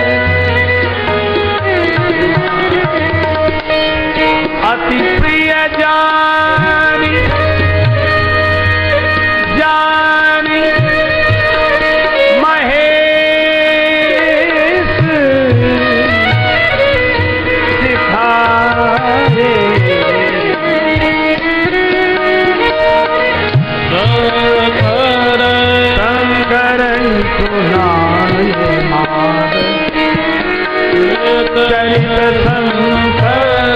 अति प्रिय जानी जानी महेश सिखाए, सुनाए मार चरित शंकर।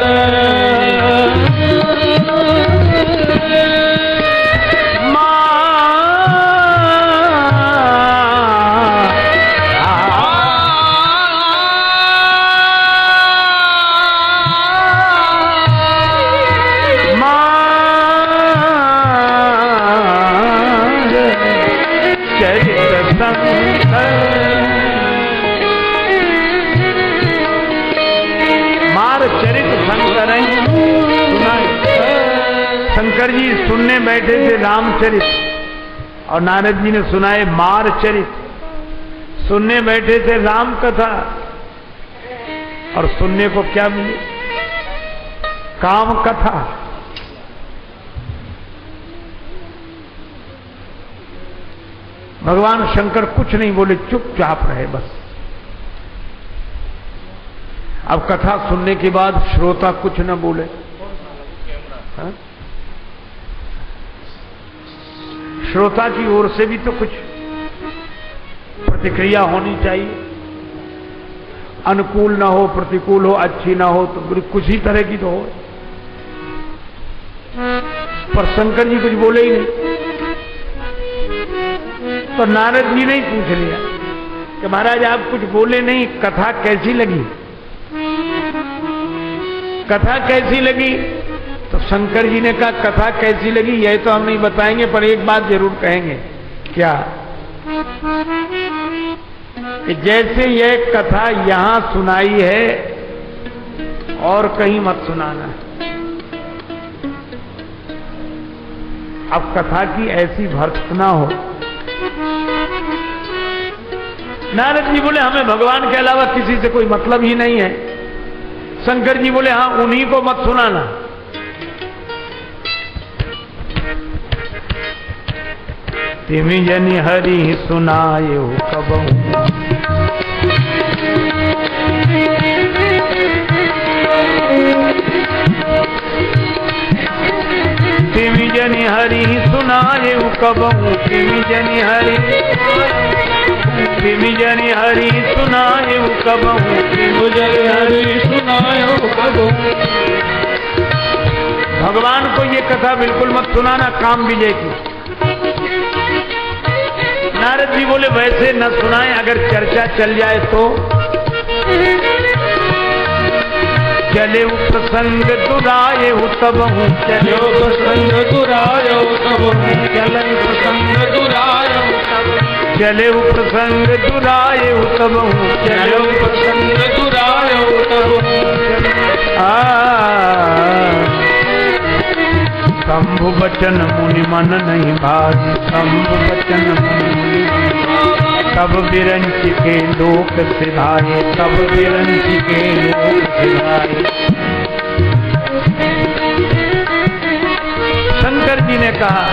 शंकर जी सुनने बैठे थे रामचरित और नारद जी ने सुनाए मार चरित। सुनने बैठे थे राम कथा और सुनने को क्या मिले? काम कथा। भगवान शंकर कुछ नहीं बोले, चुपचाप रहे बस। अब कथा सुनने के बाद श्रोता कुछ न बोले। हा? श्रोता की ओर से भी तो कुछ प्रतिक्रिया होनी चाहिए। अनुकूल ना हो, प्रतिकूल हो, अच्छी ना हो, तो कुछ ही तरह की तो हो। पर शंकर जी कुछ बोले ही नहीं। तो नारद जी ने ही पूछ लिया कि महाराज आप कुछ बोले नहीं, कथा कैसी लगी? कथा कैसी लगी? तो शंकर जी ने कहा कथा कैसी लगी यह तो हम नहीं बताएंगे, पर एक बात जरूर कहेंगे। क्या? कि जैसे यह कथा यहां सुनाई है और कहीं मत सुनाना। अब कथा की ऐसी भर्त्सना हो। नारद जी बोले हमें भगवान के अलावा किसी से कोई मतलब ही नहीं है। शंकर जी बोले हाँ उन्हीं को मत सुनाना। तिमि जनि हरि सुनायो कबहु, तिमि जनि हरि सुनायो कबहु, तिमि जनि हरि तिमि जनि हरि सुनायो कबहु, तिमि जनि हरि सुनायो कबहु। भगवान को ये कथा बिल्कुल मत सुनाना, काम विजय की। नारद जी बोले वैसे न सुनाए, अगर चर्चा चल जाए तो। चले प्रसंग दुराये तब हूँ, चलो प्रसंग दुरायो तब हूँ, चले प्रसंग दुरायो तब, चले प्रसंग दुराए तबहू, चलो प्रसंग दुरायो तबहू। शंभु बचन मुनि मन नहीं भाई, शंभु बचन मुनि तब विरंच के लोक सिधाए, तब विरंच के लोक सिधाए। शंकर जी ने कहा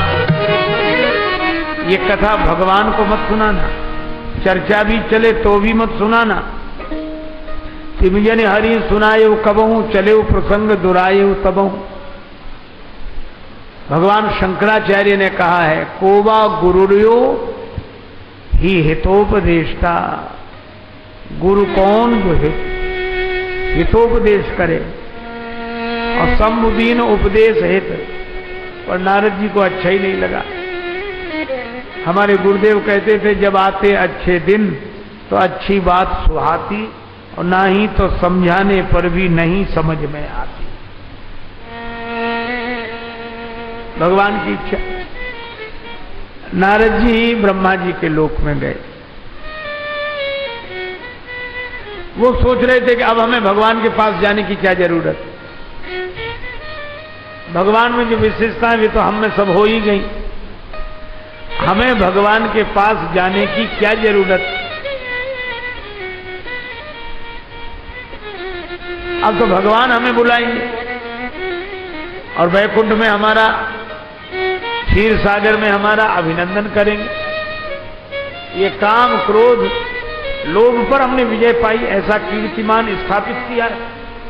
ये कथा भगवान को मत सुनाना, चर्चा भी चले तो भी मत सुनाना। तिम जन हरि सुनाए कबहू, चले प्रसंग दुराए तबहू। भगवान शंकराचार्य ने कहा है कोवा गुरुर्यो ही हितोपदेशता। गुरु कौन जो हित हितोपदेश करे, और सम्मुदीन उपदेश हित। पर नारद जी को अच्छा ही नहीं लगा। हमारे गुरुदेव कहते थे जब आते अच्छे दिन तो अच्छी बात सुहाती, और ना ही तो समझाने पर भी नहीं समझ में आती। भगवान की इच्छा। नारद जी ब्रह्मा जी के लोक में गए। वो सोच रहे थे कि अब हमें भगवान के पास जाने की क्या जरूरत। भगवान में जो विशेषताएं वे तो हम में सब हो ही गई, हमें भगवान के पास जाने की क्या जरूरत। अब तो भगवान हमें बुलाएंगे और वैकुंठ में हमारा, क्षीर सागर में हमारा अभिनंदन करेंगे। ये काम क्रोध लोभ पर हमने विजय पाई, ऐसा कीर्तिमान स्थापित किया है।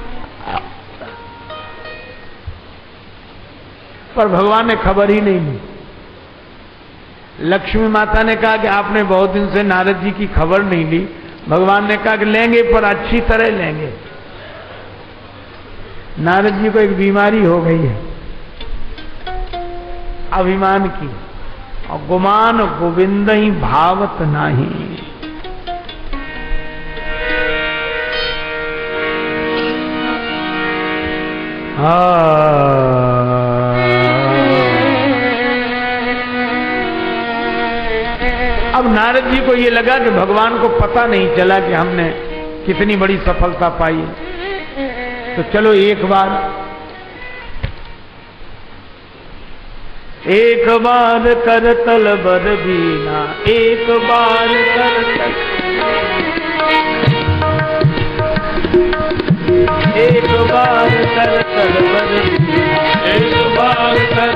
पर भगवान ने खबर ही नहीं ली। लक्ष्मी माता ने कहा कि आपने बहुत दिन से नारद जी की खबर नहीं ली। भगवान ने कहा कि लेंगे पर अच्छी तरह लेंगे। नारद जी को एक बीमारी हो गई है अभिमान की, और गुमान गोविंद ही भावत नाही। अब नारद जी को ये लगा कि भगवान को पता नहीं चला कि हमने कितनी बड़ी सफलता पाई है। तो चलो एक बार एक बार कर तल बर बीना, एक बार कर तल, एक बार कर तल बर बीना, एक बार कर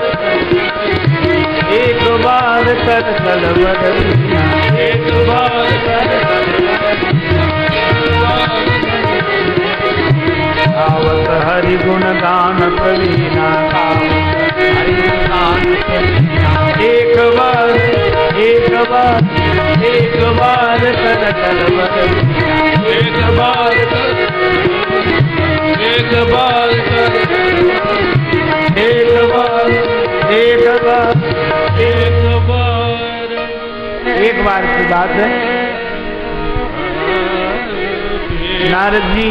एक बार कर तल बर बीना, एक बार कर आवत हरि गुण गान प्रवीणा, हरि गुण गान प्रवीणा। एक बार एक बार एक बार कर तल बर बीना, एक बार कर एक बार कर एक बार एक बार एक बार एक बार की बात है। नारद जी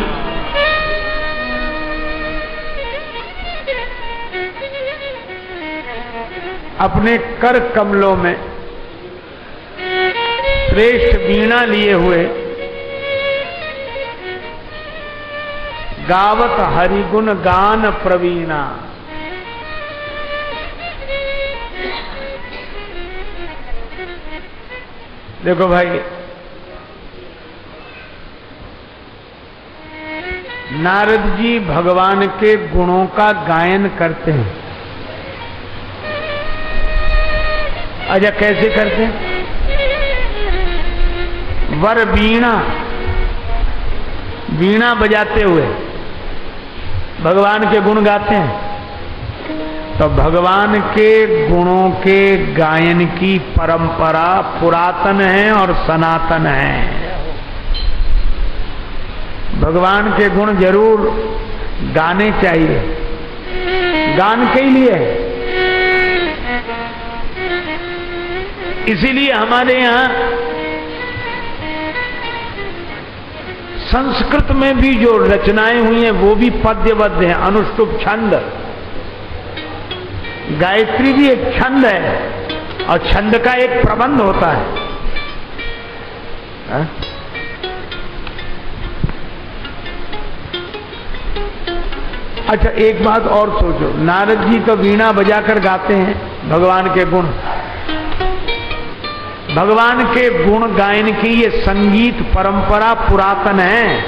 अपने कर कमलों में श्रेष्ठ वीणा लिए हुए गावत हरिगुण गान प्रवीणा। देखो भाई, नारद जी भगवान के गुणों का गायन करते हैं। अच्छा कैसे करते हैं? वर वीणा, वीणा बजाते हुए भगवान के गुण गाते हैं। तो भगवान के गुणों के गायन की परंपरा पुरातन है और सनातन है। भगवान के गुण जरूर गाने चाहिए, गान के लिए। इसीलिए हमारे यहाँ संस्कृत में भी जो रचनाएं हुई हैं वो भी पद्यबद्ध हैं, अनुष्टुप छंद। गायत्री भी एक छंद है और छंद का एक प्रबंध होता है। हा? अच्छा एक बात और सोचो, नारद जी तो वीणा बजाकर गाते हैं भगवान के गुण। भगवान के गुण गायन की ये संगीत परंपरा पुरातन है।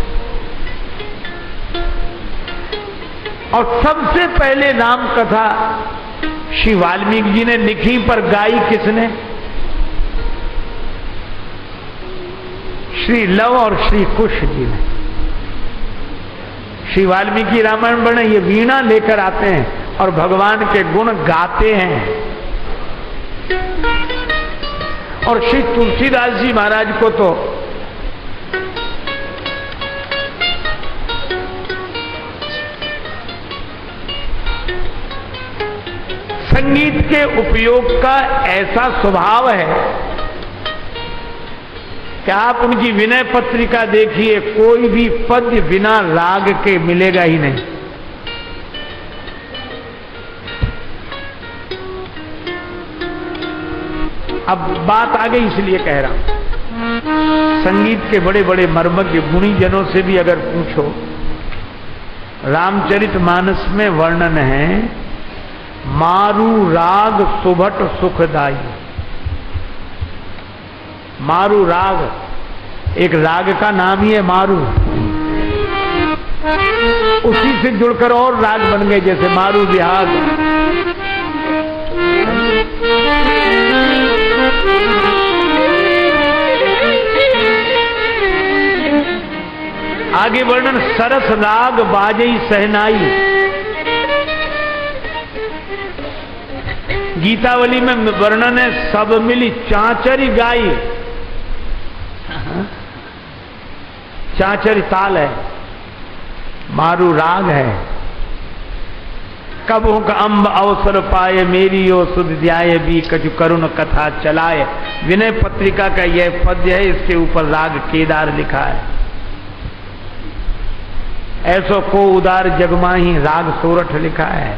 और सबसे पहले राम कथा श्री वाल्मीकि जी ने लिखी, पर गाई किसने? श्री लव और श्री कुश जी ने। श्री वाल्मीकि रामायण बने ये वीणा लेकर आते हैं और भगवान के गुण गाते हैं। और श्री तुलसीदास जी महाराज को तो संगीत के उपयोग का ऐसा स्वभाव है कि आप उनकी विनय पत्रिका देखिए, कोई भी पद्य बिना राग के मिलेगा ही नहीं। अब बात आ गई इसलिए कह रहा हूं, संगीत के बड़े बड़े मर्मज्ञ गुणी जनों से भी अगर पूछो, रामचरितमानस में वर्णन है, मारू राग सुभट सुखदाई। मारू राग एक राग का नाम ही है मारू, उसी से जुड़कर और राग बन गए, जैसे मारू बिहाग। आगे वर्णन, सरस राग बाजई सहनाई। गीतावली में वर्णन है, सब मिली चांचरी गाई। चांचरी ताल है, मारू राग है। कबों का अम्ब अवसर पाए, मेरी ओ सुध ध्याय भी कछु करुण कथा चलाए। विनय पत्रिका का यह पद्य है, इसके ऊपर राग केदार लिखा है। ऐसो को उदार जगमाही, राग सोरठ लिखा है।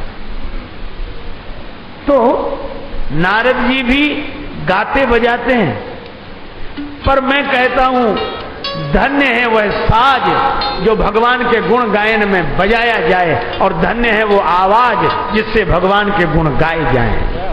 तो नारद जी भी गाते बजाते हैं, पर मैं कहता हूं धन्य है वह साज जो भगवान के गुण गायन में बजाया जाए, और धन्य है वो आवाज जिससे भगवान के गुण गाए जाएं।